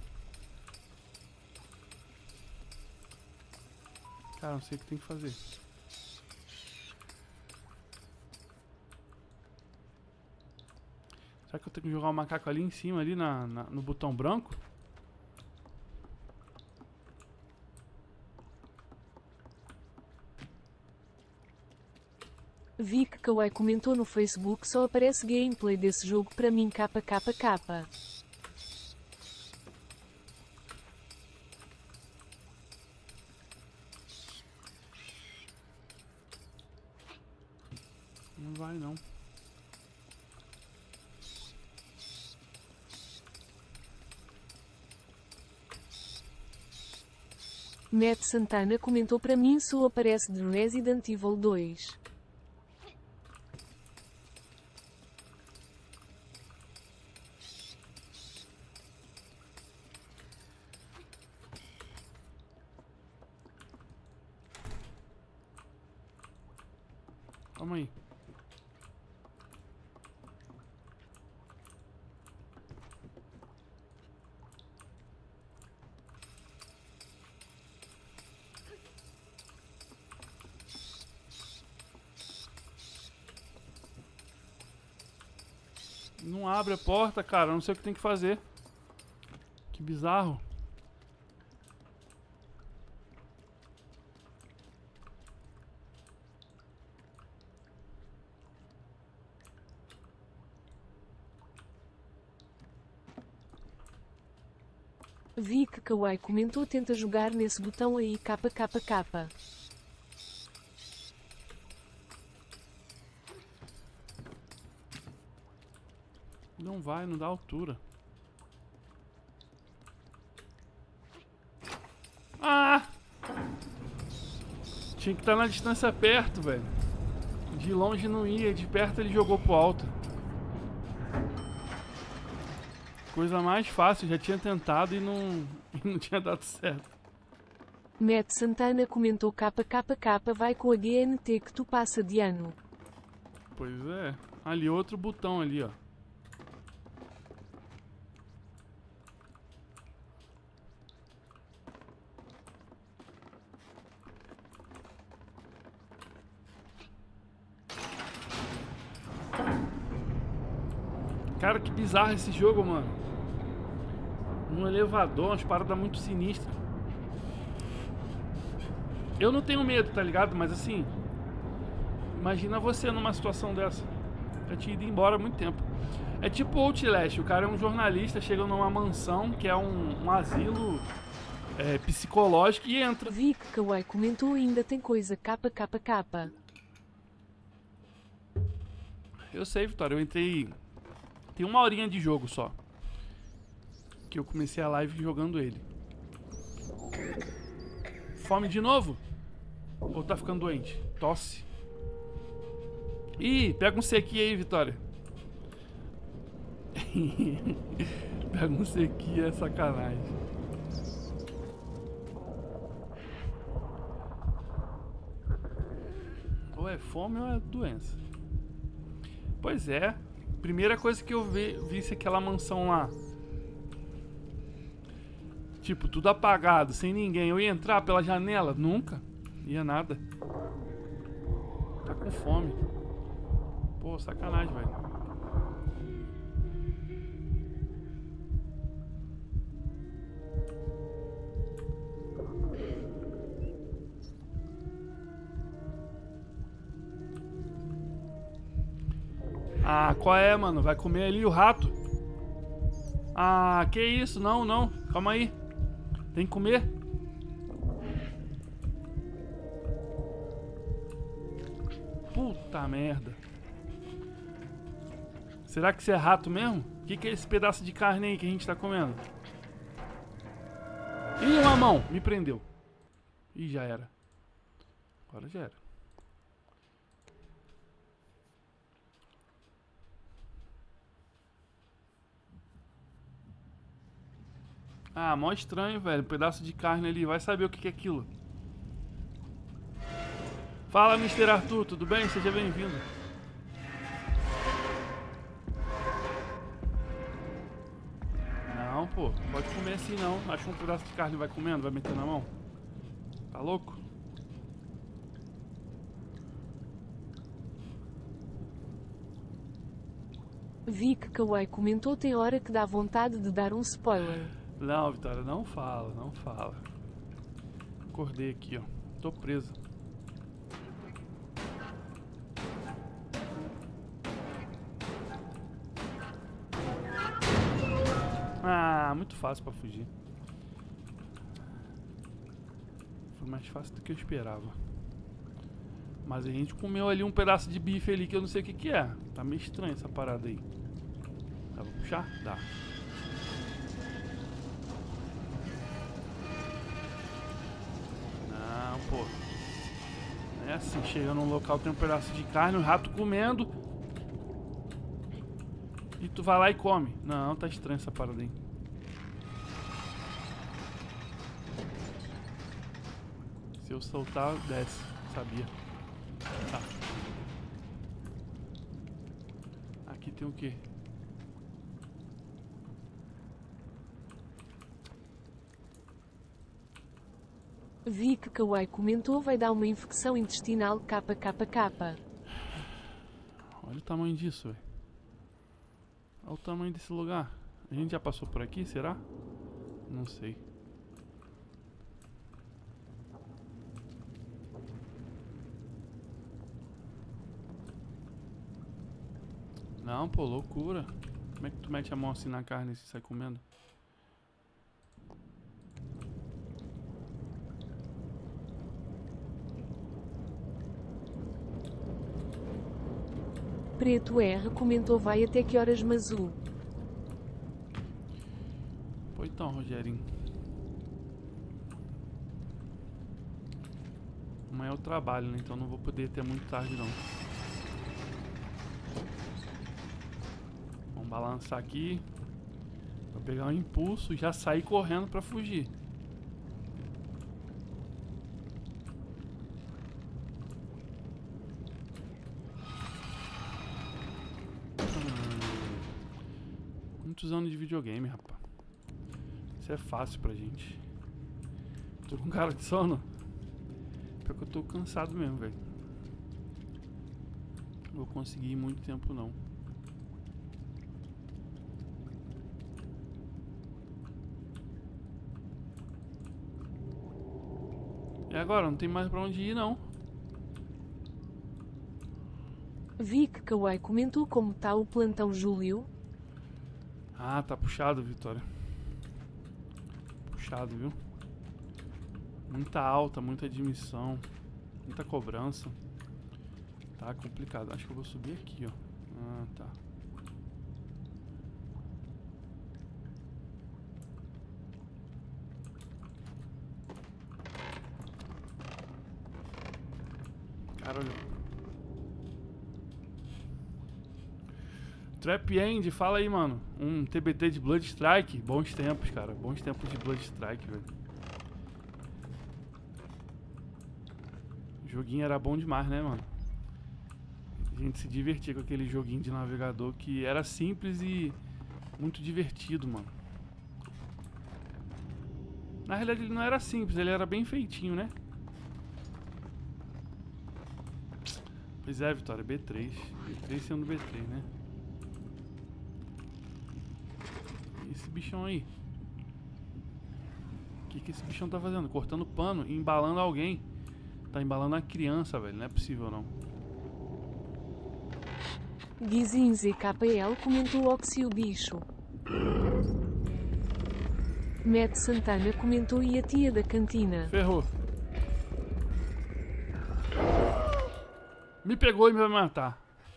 Cara, não sei o que tem que fazer. Será que eu tenho que jogar o macaco ali em cima, ali no botão branco? Vic Kawaii comentou no Facebook, só aparece gameplay desse jogo pra mim kkkk. Não vai não. Matt Santana comentou pra mim, só aparece de Resident Evil 2. Calma aí. Não abre a porta, cara. Eu não sei o que tem que fazer. Que bizarro. Vic Kawaii comentou, tenta jogar nesse botão aí kkkk. Não vai, não dá altura. Ah! Tinha que estar na distância perto, velho. De longe não ia, de perto ele jogou pro alto. Coisa mais fácil, já tinha tentado e não tinha dado certo. Matt Santana comentou kkkk, vai com a GNT que tu passa de ano. Pois é. Ali outro botão ali, ó. Cara, que bizarro esse jogo, mano. Um elevador, umas paradas muito sinistras. Eu não tenho medo, tá ligado? Mas assim, imagina você numa situação dessa. Eu tinha ido embora há muito tempo. É tipo Outlast, o cara é um jornalista, chega numa mansão que é um asilo psicológico e entra. Vic Kawaii comentou, ainda tem coisa kkkk. Eu sei, Vitória, eu entrei... Tem 1 horinha de jogo só. Que eu comecei a live jogando ele. Fome de novo? Ou tá ficando doente? Tosse. Ih, pega um sequi aí, Vitória. Pega um sequi, é sacanagem. Ou é fome ou é doença. Pois é. Primeira coisa que eu visse aquela mansão lá. Tipo, tudo apagado, sem ninguém. Eu ia entrar pela janela? Nunca. Ia nada. Tá com fome. Pô, sacanagem, velho. Ah, qual é, mano? Vai comer ali o rato? Ah, que isso? Não, não. Calma aí. Tem que comer. Puta merda. Será que isso é rato mesmo? O que é esse pedaço de carne aí que a gente tá comendo? Ih, uma mão. Me prendeu. Ih, já era. Agora já era. Ah, mó estranho, velho. Um pedaço de carne ali. Vai saber o que é aquilo. Fala, Mr. Arthur. Tudo bem? Seja bem-vindo. pô. Pode comer assim não. Acha um pedaço de carne e vai comendo, vai meter na mão. Tá louco? Vi que Kawaii comentou tem hora que dá vontade de dar um spoiler. Não, Vitória, não fala, não fala. Acordei aqui, ó. Tô preso. Ah, muito fácil pra fugir. Foi mais fácil do que eu esperava. Mas a gente comeu ali um pedaço de bife ali que eu não sei o que que é. Tá meio estranho essa parada aí. Dá pra puxar? Dá. Não, pô. Não é assim, chega num local, tem um pedaço de carne, o rato comendo. E tu vai lá e come. Não, tá estranho essa parada aí. Se eu soltar, desce. Sabia. Tá. Aqui tem o quê? Vi que Kawaii comentou vai dar uma infecção intestinal kkkk. Olha o tamanho disso, velho. Olha o tamanho desse lugar. A gente já passou por aqui, será? Não sei. Não, pô, loucura. Como é que tu mete a mão assim na carne e sai comendo? Preto R comentou vai até que horas Mazu. Pô, então, Rogerinho. Amanhã eu trabalho, né? Então não vou poder ter muito tarde, não. Vamos balançar aqui. Vou pegar um impulso e já sair correndo pra fugir. Muitos anos de videogame, rapaz. Isso é fácil pra gente. Tô com cara de sono. Pior que eu tô cansado mesmo, velho. Não vou conseguir ir muito tempo, não. E agora? Não tem mais pra onde ir, não. Vi que Kawaii comentou como tá o plantão Júlio. Ah, tá puxado, Vitória. Puxado, viu? Muita alta, muita admissão, muita cobrança. Tá complicado. Acho que eu vou subir aqui, ó. Ah, tá. Caralho. Trap End, fala aí, mano. Um TBT de Blood Strike. Bons tempos, cara. Bons tempos de Blood Strike, velho. O joguinho era bom demais, né, mano? A gente se divertia com aquele joguinho de navegador que era simples e muito divertido, mano. Na realidade ele não era simples, ele era bem feitinho, né? Pois é, Vitória, B3. B3 sendo B3, né? E esse bichão aí? O que esse bichão tá fazendo? Cortando pano e embalando alguém. Tá embalando uma criança, velho. Não é possível, não. Guizinze KPL comentou Oxi o bicho. Matt Santana comentou e a tia da cantina. Ferrou. Me pegou e me vai matar.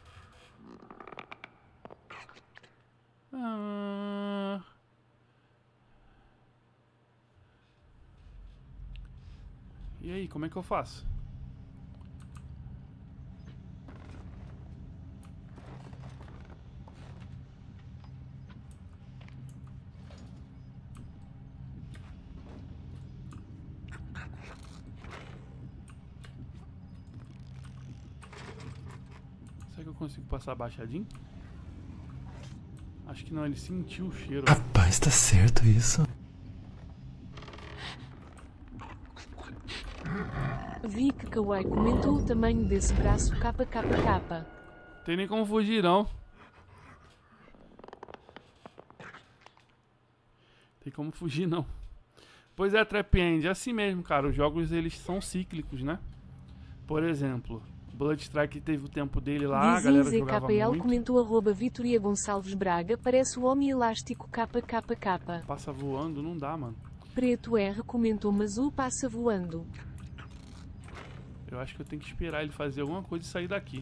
E aí, como é que eu faço? Será que eu consigo passar abaixadinho? Acho que não, ele sentiu o cheiro. Rapaz, tá certo isso? Vi que Kawaii comentou o tamanho desse braço kkkk. Tem nem como fugir, não. Tem como fugir, não. Pois é, Trap End, é assim mesmo, cara. Os jogos, eles são cíclicos, né? Por exemplo, Blood Strike teve o tempo dele lá, a galera jogava ZKPL muito. comentou @Vitoria Gonçalves Braga, parece o homem elástico kkkk. Passa voando, não dá, mano. Preto R comentou Mazu passa voando. Eu acho que eu tenho que esperar ele fazer alguma coisa e sair daqui.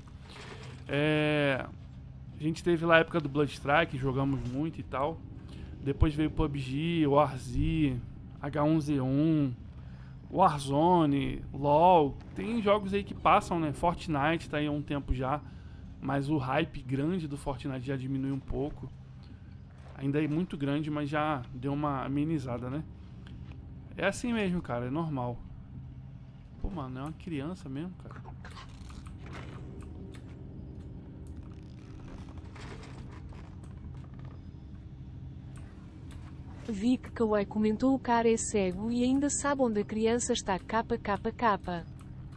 A gente teve lá a época do Blood Strike, jogamos muito e tal. Depois veio PUBG, Warzy, H1Z1, Warzone, LoL. Tem jogos aí que passam, né? Fortnite tá aí há um tempo já. Mas o hype grande do Fortnite já diminuiu um pouco. Ainda é muito grande, mas já deu uma amenizada, né? É assim mesmo, cara. É normal. Pô, mano, é uma criança mesmo, cara. Vi que Kawaii comentou o cara é cego e ainda sabe onde a criança está kkkk.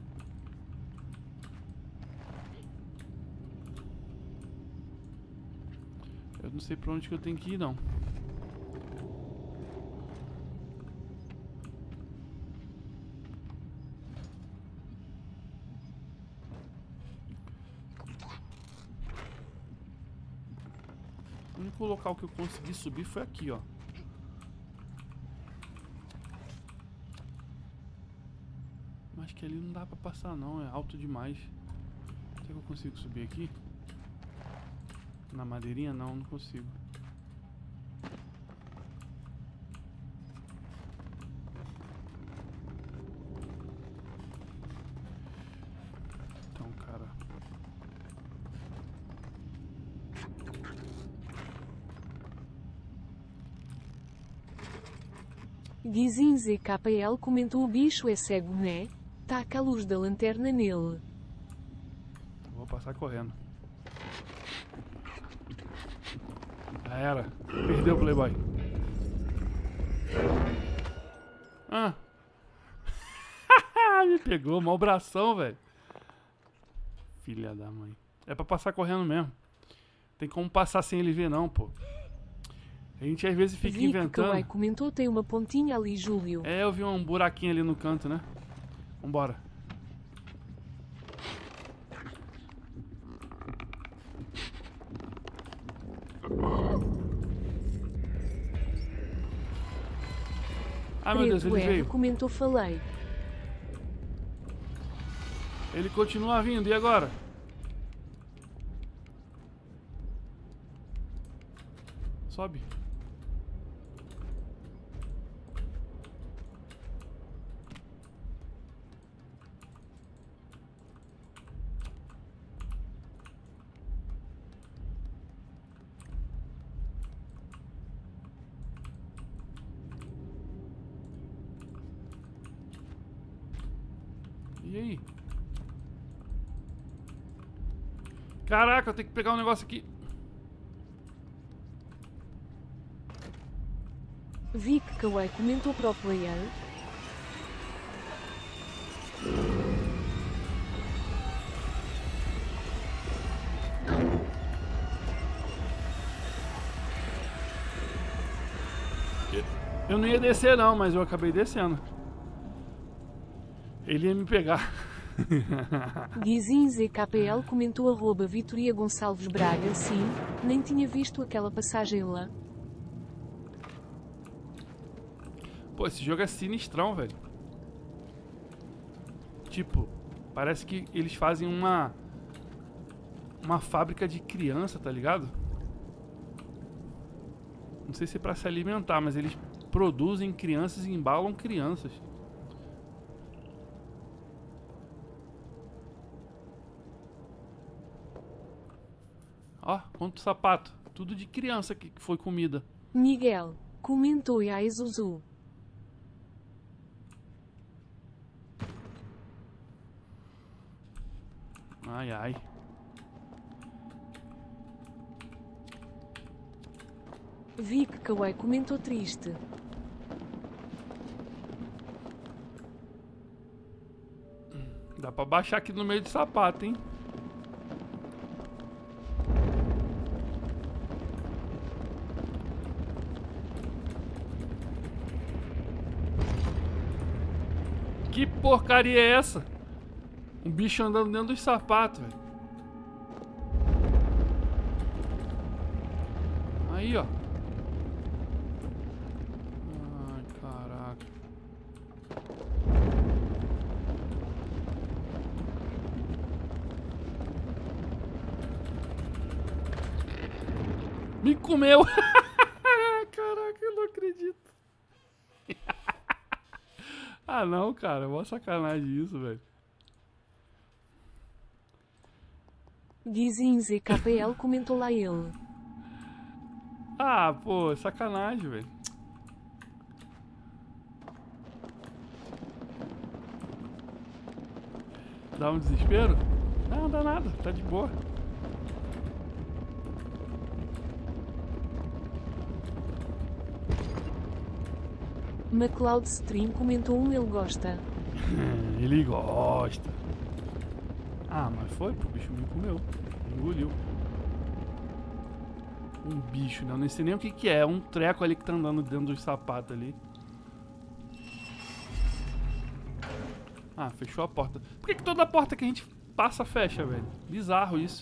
Eu não sei pra onde que eu tenho que ir, não. O único local que eu consegui subir foi aqui, ó. Acho que ali não dá pra passar não, é alto demais. Será que eu consigo subir aqui? Na madeirinha? Não, não consigo. Então, cara... Guizin ZKPL comentou o bicho é cego, né? Taca a luz da lanterna nele. Vou passar correndo. Já era. Perdeu o Playboy. Ah. Me pegou, mau bração, velho. Filha da mãe. É pra passar correndo mesmo. Tem como passar sem ele ver não, pô. A gente às vezes fica inventando. Kawaii comentou tem uma pontinha ali, Júlio. É, eu vi um buraquinho ali no canto, né? Vambora. Ah, meu Deus, ele veio. Comentou falei. Ele continua vindo, e agora? Sobe. E aí? Caraca, eu tenho que pegar um negócio aqui. Vi que Kawaii comentou pro player. Eu não ia descer não, mas eu acabei descendo. Ele ia me pegar. Guizin ZKPL comentou @Vitoria Gonçalves Braga, sim, nem tinha visto aquela passagem lá. Pô, esse jogo é sinistrão, velho. Tipo, parece que eles fazem uma fábrica de criança, tá ligado? Não sei se é pra se alimentar, mas eles produzem crianças e embalam crianças. Ó, quanto sapato. Tudo de criança que foi comida. Miguel comentou e a Isuzu. Ai, ai. Vi que Kawaii comentou triste. Dá pra baixar aqui no meio de sapato, hein? Que porcaria é essa? Um bicho andando dentro dos sapatos, velho. Aí, ó. Ai, caraca. Me comeu! Caraca, eu não acredito. Ah, não, cara. É mó sacanagem isso, velho. Dizem ZKPL comentou lá ele. Ah, pô, sacanagem, velho. Dá um desespero? Não, dá nada. Tá de boa. MacLeod Stream comentou ele gosta. Ele gosta. Ah, mas foi, pô, o bicho me comeu. Engoliu. Um bicho, né? Eu nem sei nem o que que é. Um treco ali que tá andando dentro dos sapatos ali. Ah, fechou a porta. Por que que toda porta que a gente passa fecha, velho? Bizarro isso.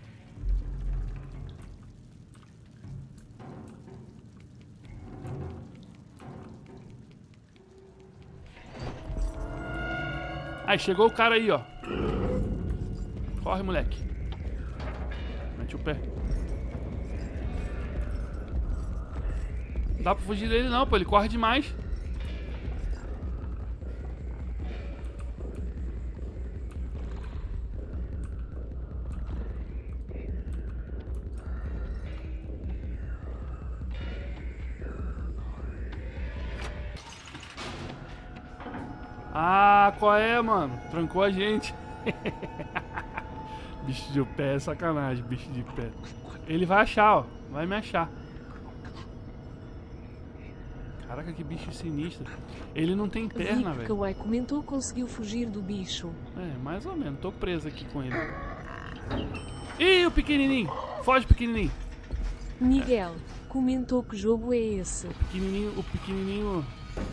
Aí, chegou o cara aí, ó. Corre, moleque. Mete o pé. Não dá pra fugir dele não, pô. Ele corre demais. Ah, qual é, mano? Trancou a gente. Bicho de pé é sacanagem, bicho de pé. Ele vai achar, ó. Vai me achar. Caraca, que bicho sinistro. Ele não tem perna, velho. Kawaii comentou conseguiu fugir do bicho. É, mais ou menos. Tô preso aqui com ele. Ih, o pequenininho. Foge, pequenininho. Miguel comentou que jogo é esse. O pequenininho...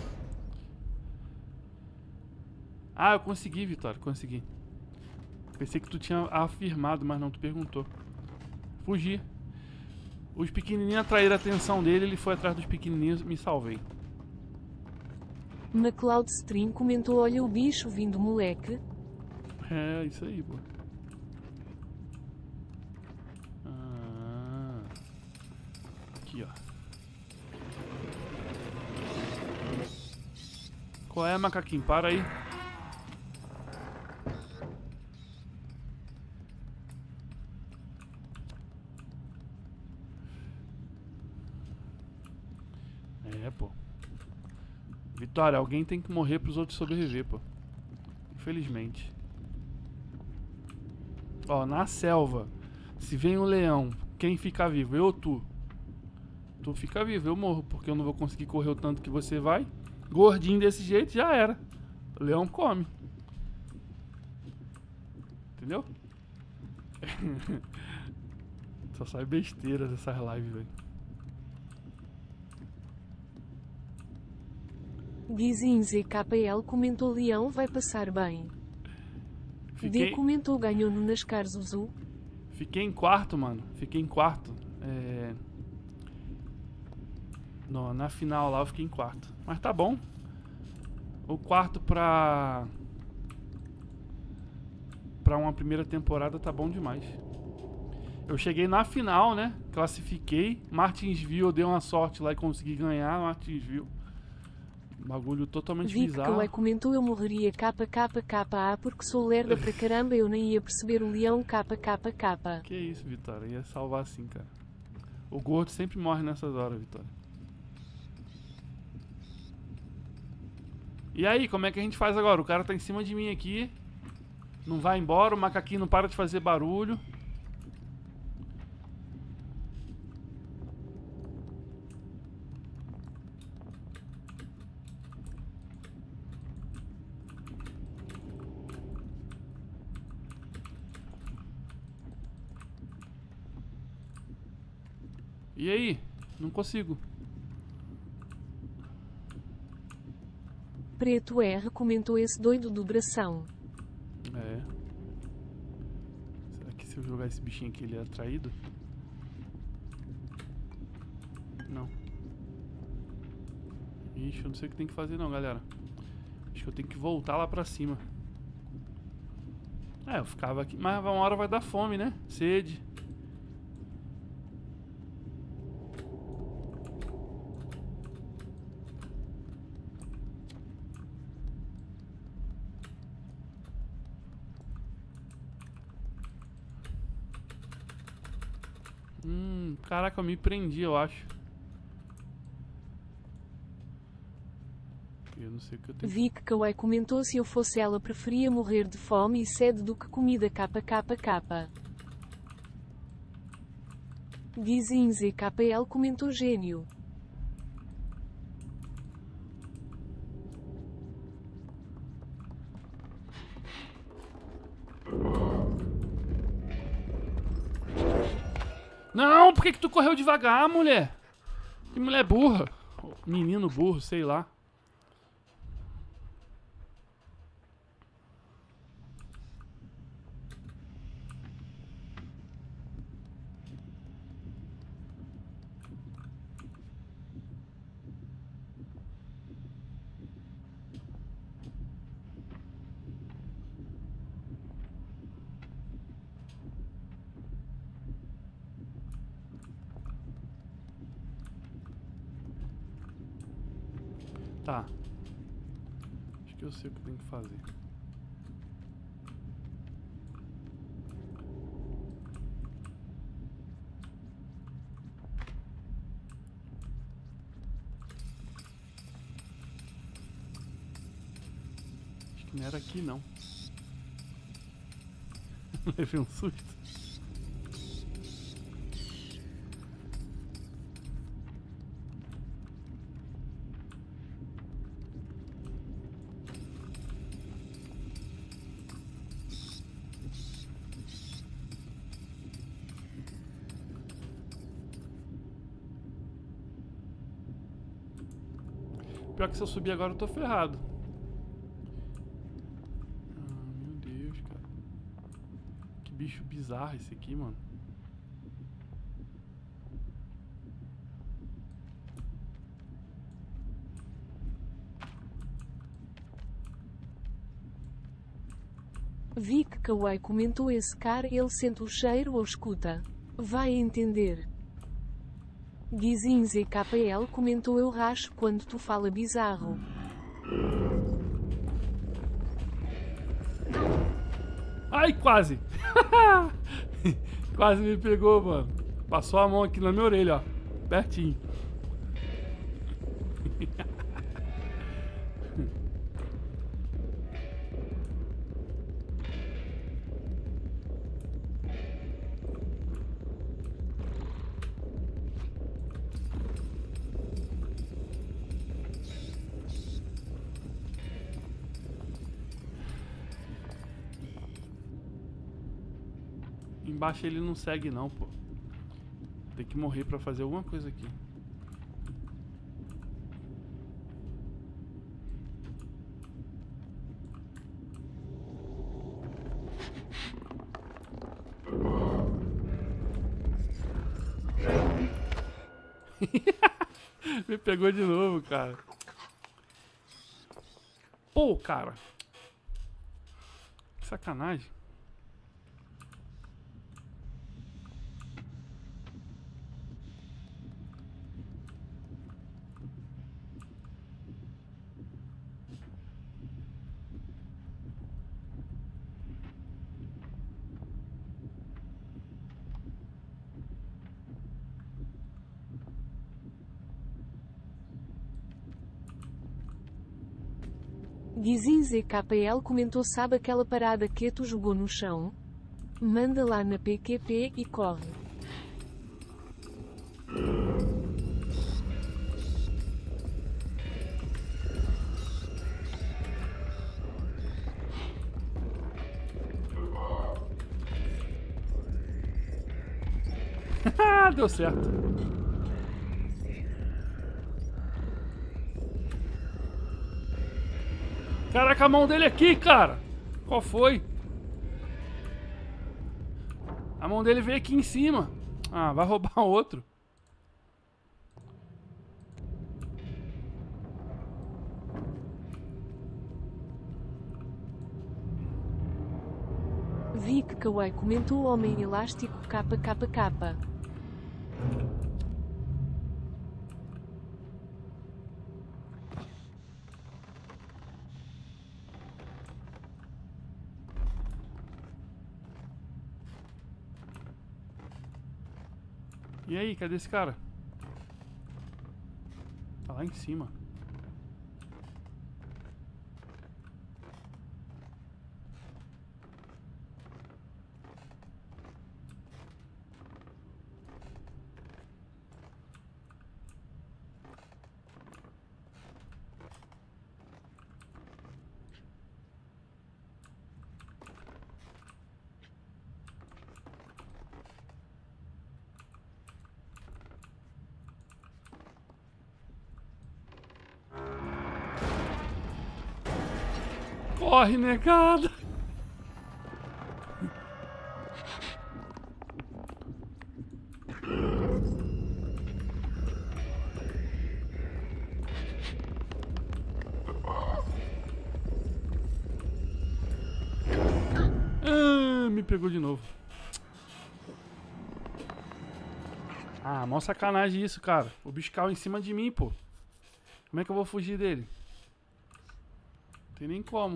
Ah, eu consegui, Vitória, consegui. Pensei que tu tinha afirmado, mas não, tu perguntou. Fugi. Os pequenininhos atraíram a atenção dele, ele foi atrás dos pequenininhos e me salvei. MacLeod Stream comentou olha o bicho vindo moleque. É, isso aí, pô. Ah, aqui, ó. Qual é, macaquinho? Para aí. É, pô. Vitória, alguém tem que morrer pros outros sobreviver, pô. Infelizmente. Ó, na selva, se vem um leão, quem fica vivo? Eu ou tu? Tu fica vivo, eu morro, porque eu não vou conseguir correr o tanto que você vai. Gordinho desse jeito, já era. O leão come. Entendeu? Só sai besteira dessas lives, velho. Dizem ZKPL comentou Leão vai passar bem. D comentou ganhou no NASCAR Zuzu. Fiquei em quarto, mano. Fiquei em quarto. Na final lá eu fiquei em quarto. Mas tá bom. O quarto pra uma primeira temporada tá bom demais. Eu cheguei na final, né? Classifiquei. Martinsville, eu dei uma sorte lá e consegui ganhar. Martinsville. Bagulho totalmente bizarro. Kawaii comentou eu morreria KKKA porque sou lerda pra caramba eu nem ia perceber o leão KKK. Que isso, Vitória. Ia salvar assim, cara. O gordo sempre morre nessas horas, Vitória. E aí, como é que a gente faz agora? O cara tá em cima de mim aqui. Não vai embora, o macaquinho não para de fazer barulho. E aí? Não consigo. Preto R comentou esse doido do bração. É. Será que se eu jogar esse bichinho aqui ele é atraído? Não. Ixi, eu não sei o que tem que fazer não, galera. Acho que eu tenho que voltar lá pra cima. É, eu ficava aqui. Mas uma hora vai dar fome, né? Sede. Caraca, eu me prendi, eu acho. Eu não sei o que eu tenho. Vic Kawaii comentou: se eu fosse ela preferia morrer de fome e sede do que comida kkkk. Dizem ZKPL comentou: gênio. Não, por que tu correu devagar, mulher? Que mulher burra. Menino burro, sei lá. Tá. Acho que eu sei o que tem que fazer. Acho que não era aqui, não. Levei um susto. Pior que se eu subir agora eu tô ferrado. Ah, meu Deus, cara. Que bicho bizarro esse aqui, mano. Vic Kawaii comentou: esse cara ele sente o cheiro ou escuta? Vai entender. Dizem ZKPL comentou: eu racho quando tu fala bizarro. Ai, quase! Quase me pegou, mano. Passou a mão aqui na minha orelha, ó. Pertinho. Embaixo ele não segue não, pô. Tem que morrer pra fazer alguma coisa aqui. Me pegou de novo, cara. Pô, cara. Que sacanagem. Dizem ZKPL comentou: sabe aquela parada que tu jogou no chão? Manda lá na PQP e corre. Deu certo. Caraca, a mão dele aqui, cara. Qual foi? A mão dele veio aqui em cima. Ah, vai roubar outro. Vi que Kawaii comentou Homem Elástico KKK. E aí, cadê esse cara? Tá lá em cima. Corre, negada! Ah, me pegou de novo. Ah, mó sacanagem isso, cara. O bicho caiu em cima de mim, pô. Como é que eu vou fugir dele? Não tem nem como.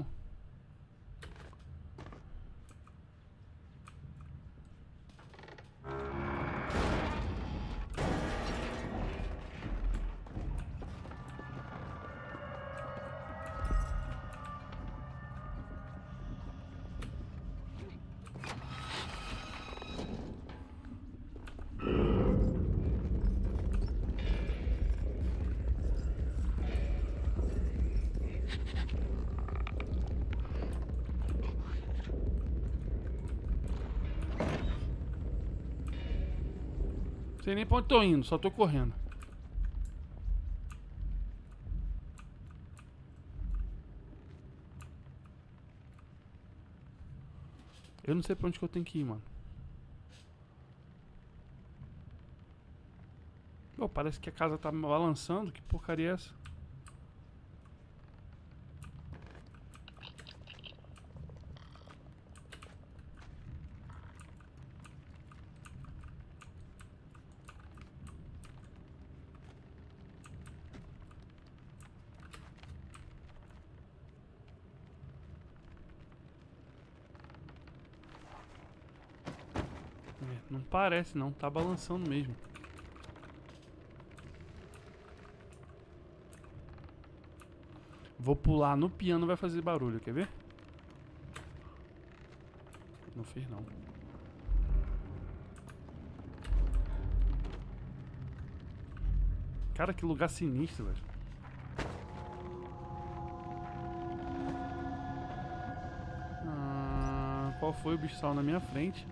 Não sei nem pra onde tô indo, só tô correndo. Eu não sei pra onde que eu tenho que ir, mano. Pô, parece que a casa tá me balançando. Que porcaria é essa? Não parece não, tá balançando mesmo. Vou pular no piano, vai fazer barulho, quer ver? Não fez não. Cara, que lugar sinistro, velho. Qual foi? O bicho saiu na minha frente.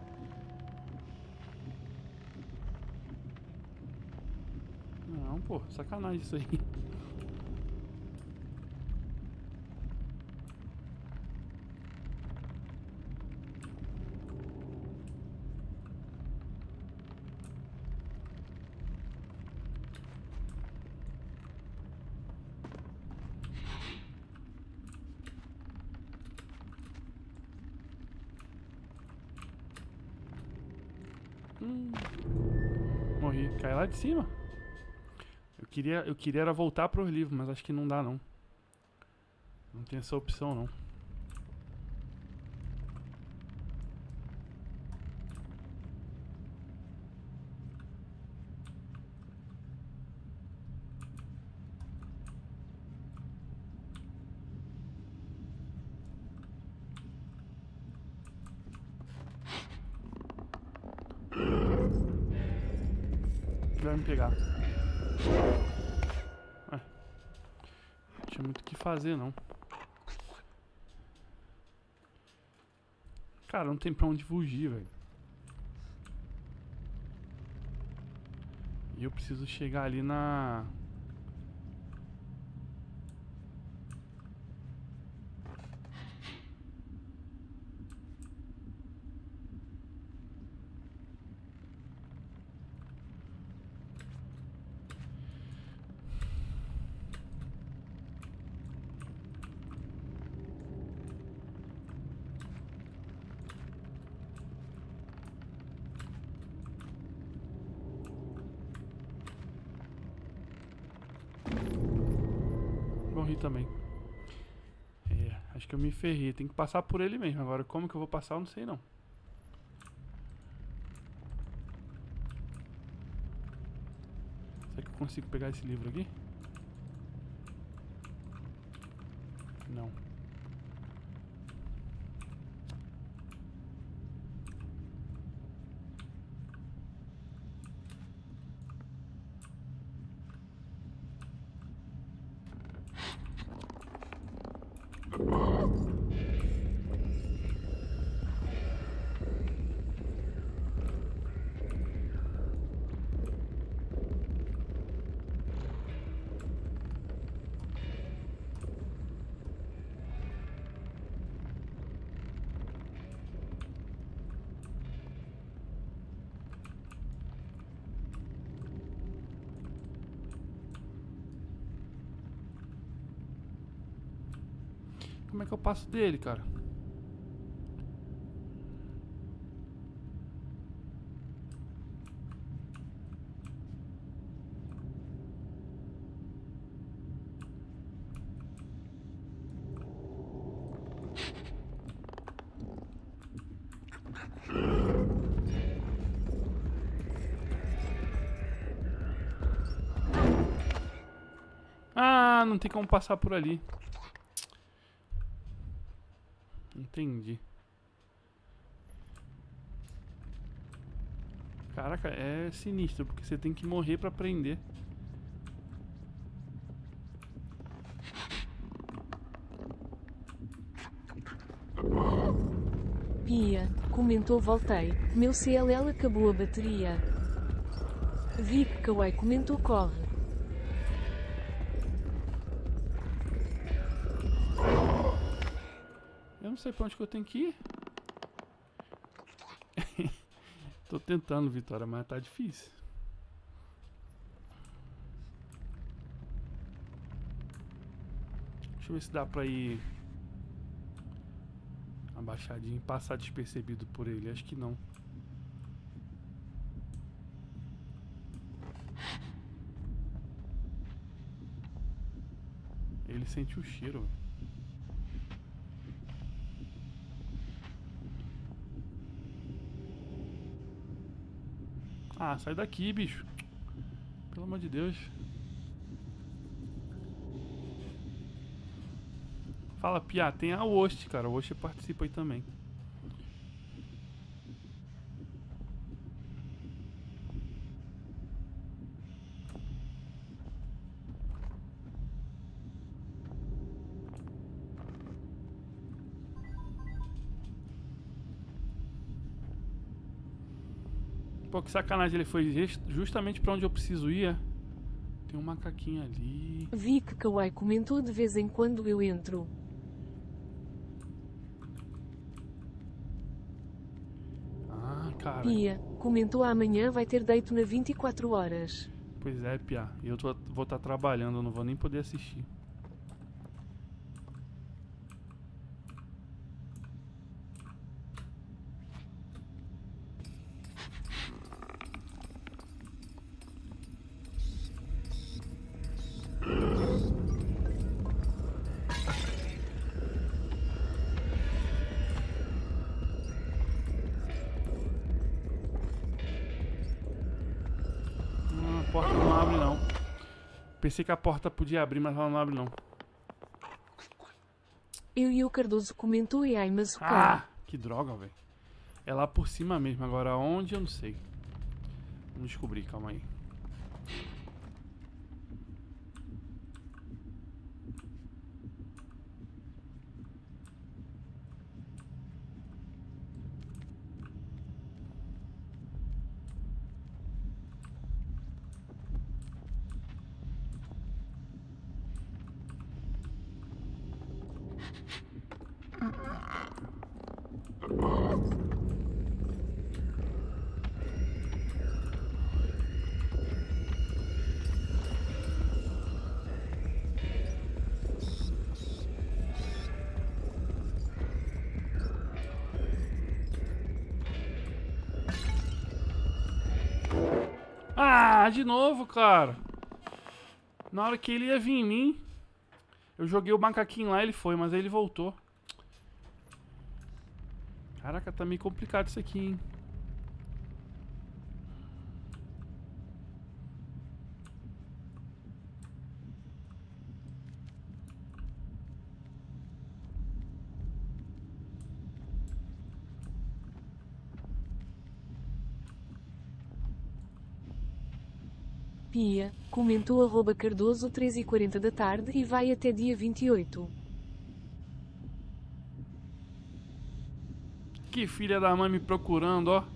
Não, pô, sacanagem isso aí. Morri. Cai lá de cima. Eu queria era voltar pros livros, mas acho que não dá não. Não tem essa opção não. Vai me pegar. Não tinha muito o que fazer, não. Cara, não tem pra onde fugir, velho. E eu preciso chegar ali na... morri também. É, acho que eu me ferrei. Tem que passar por ele mesmo. Agora, como que eu vou passar, eu não sei não. Será que eu consigo pegar esse livro aqui? Não. Como é que eu passo dele, cara? Ah, não tem como passar por ali. Entendi. Caraca, é sinistro, porque você tem que morrer pra aprender. Pia, comentou voltei. Meu CLL acabou a bateria. Vic Kawaii comentou corre. Eu não sei pra onde que eu tenho que ir. Tô tentando, Vitória, mas tá difícil. Deixa eu ver se dá pra ir abaixadinho e passar despercebido por ele. Acho que não. Ele sente o cheiro, velho. Ah, sai daqui, bicho. Pelo amor de Deus. Fala, Pia. Tem a Ost, cara. O Ost participa aí também. Pô, que sacanagem, ele foi justamente pra onde eu preciso ir. Tem um macaquinho ali. Vic Kawaii comentou de vez em quando eu entro. Ah, cara. Pia, comentou amanhã vai ter deito na 24 horas. Pois é, Pia. E eu vou estar trabalhando, eu não vou nem poder assistir. A porta não abre não. Pensei que a porta podia abrir, mas ela não abre não. Eu e o Cardoso comentou e ai, mas o Ah, cara. que droga, velho. É lá por cima mesmo. Agora onde eu não sei. Vamos descobrir, calma aí. Ah, de novo, cara. Na hora que ele ia vir em mim, Eu joguei o macaquinho lá, ele foi, mas aí ele voltou. Caraca, tá meio complicado isso aqui, hein? Pia, comentou @Cardoso 3h40 da tarde e vai até dia 28. Que filha da mãe me procurando, ó.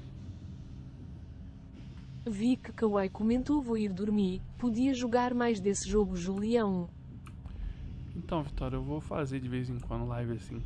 Vi que Kawaii comentou vou ir dormir, podia jogar mais desse jogo Julião. Então, Vitória, eu vou fazer de vez em quando live assim.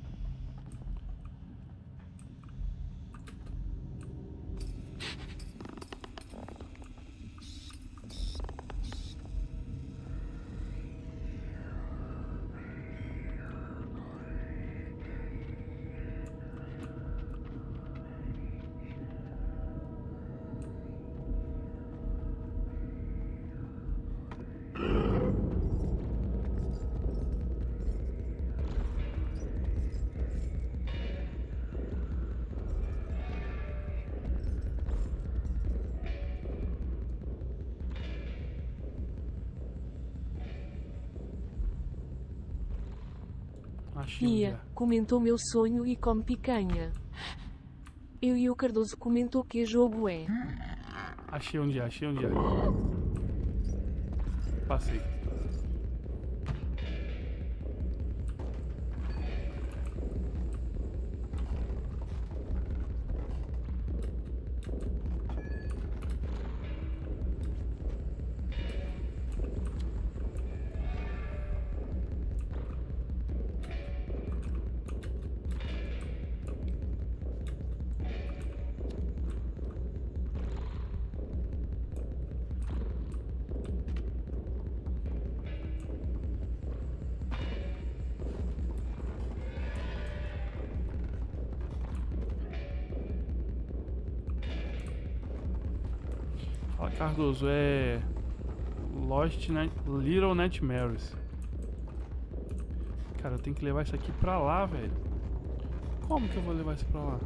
Achei um Pia, dia. comentou meu sonho e come picanha. Eu e o Cardoso comentou que jogo é. Achei um dia, achei um dia. Passei. Fala, Cardoso, é Little Nightmares. Cara, eu tenho que levar isso aqui pra lá, velho. Como que eu vou levar isso pra lá?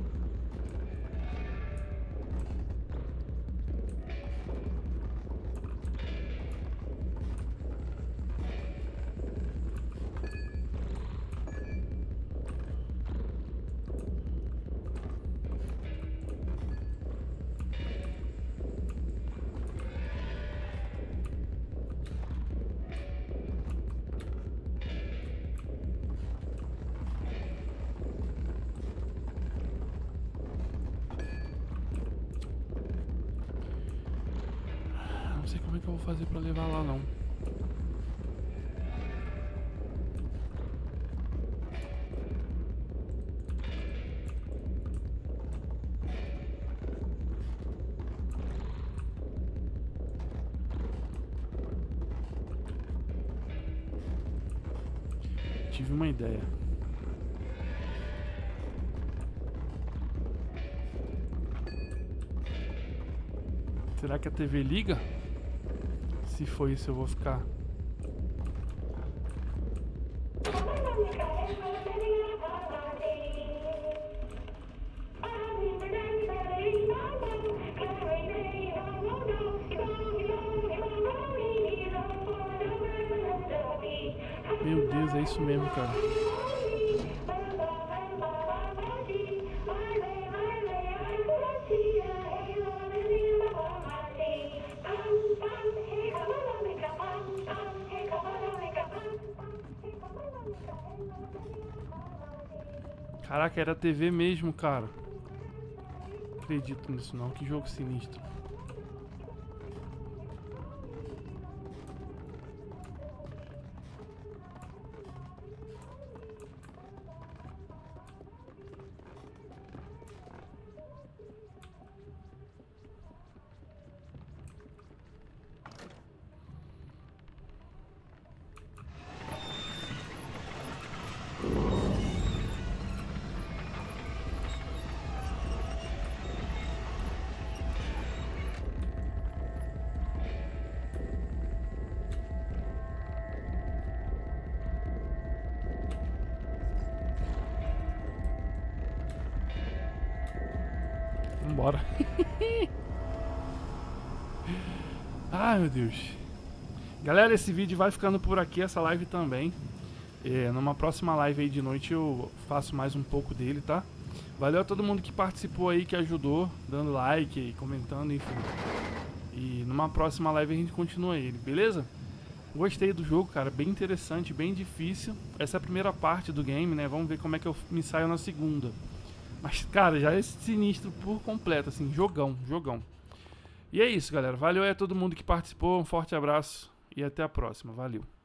Não sei como é que eu vou fazer pra levar lá, não. Tive uma ideia. Será que a TV liga? Se for isso, eu vou ficar. Meu Deus, é isso mesmo, cara. Caraca, era TV mesmo, cara. Não acredito nisso não, que jogo sinistro. fora. Ai, meu Deus. Galera, esse vídeo vai ficando por aqui, essa live também. Numa próxima live aí de noite eu faço mais um pouco dele, tá? Valeu a todo mundo que participou aí, que ajudou, dando like, comentando, enfim. E numa próxima live a gente continua ele, beleza? Gostei do jogo, cara, bem interessante, bem difícil. Essa é a primeira parte do game, né? Vamos ver como é que eu me saio na segunda. Mas, cara, já é sinistro por completo, assim, jogão. E é isso, galera. Valeu aí a todo mundo que participou, um forte abraço e até a próxima. Valeu.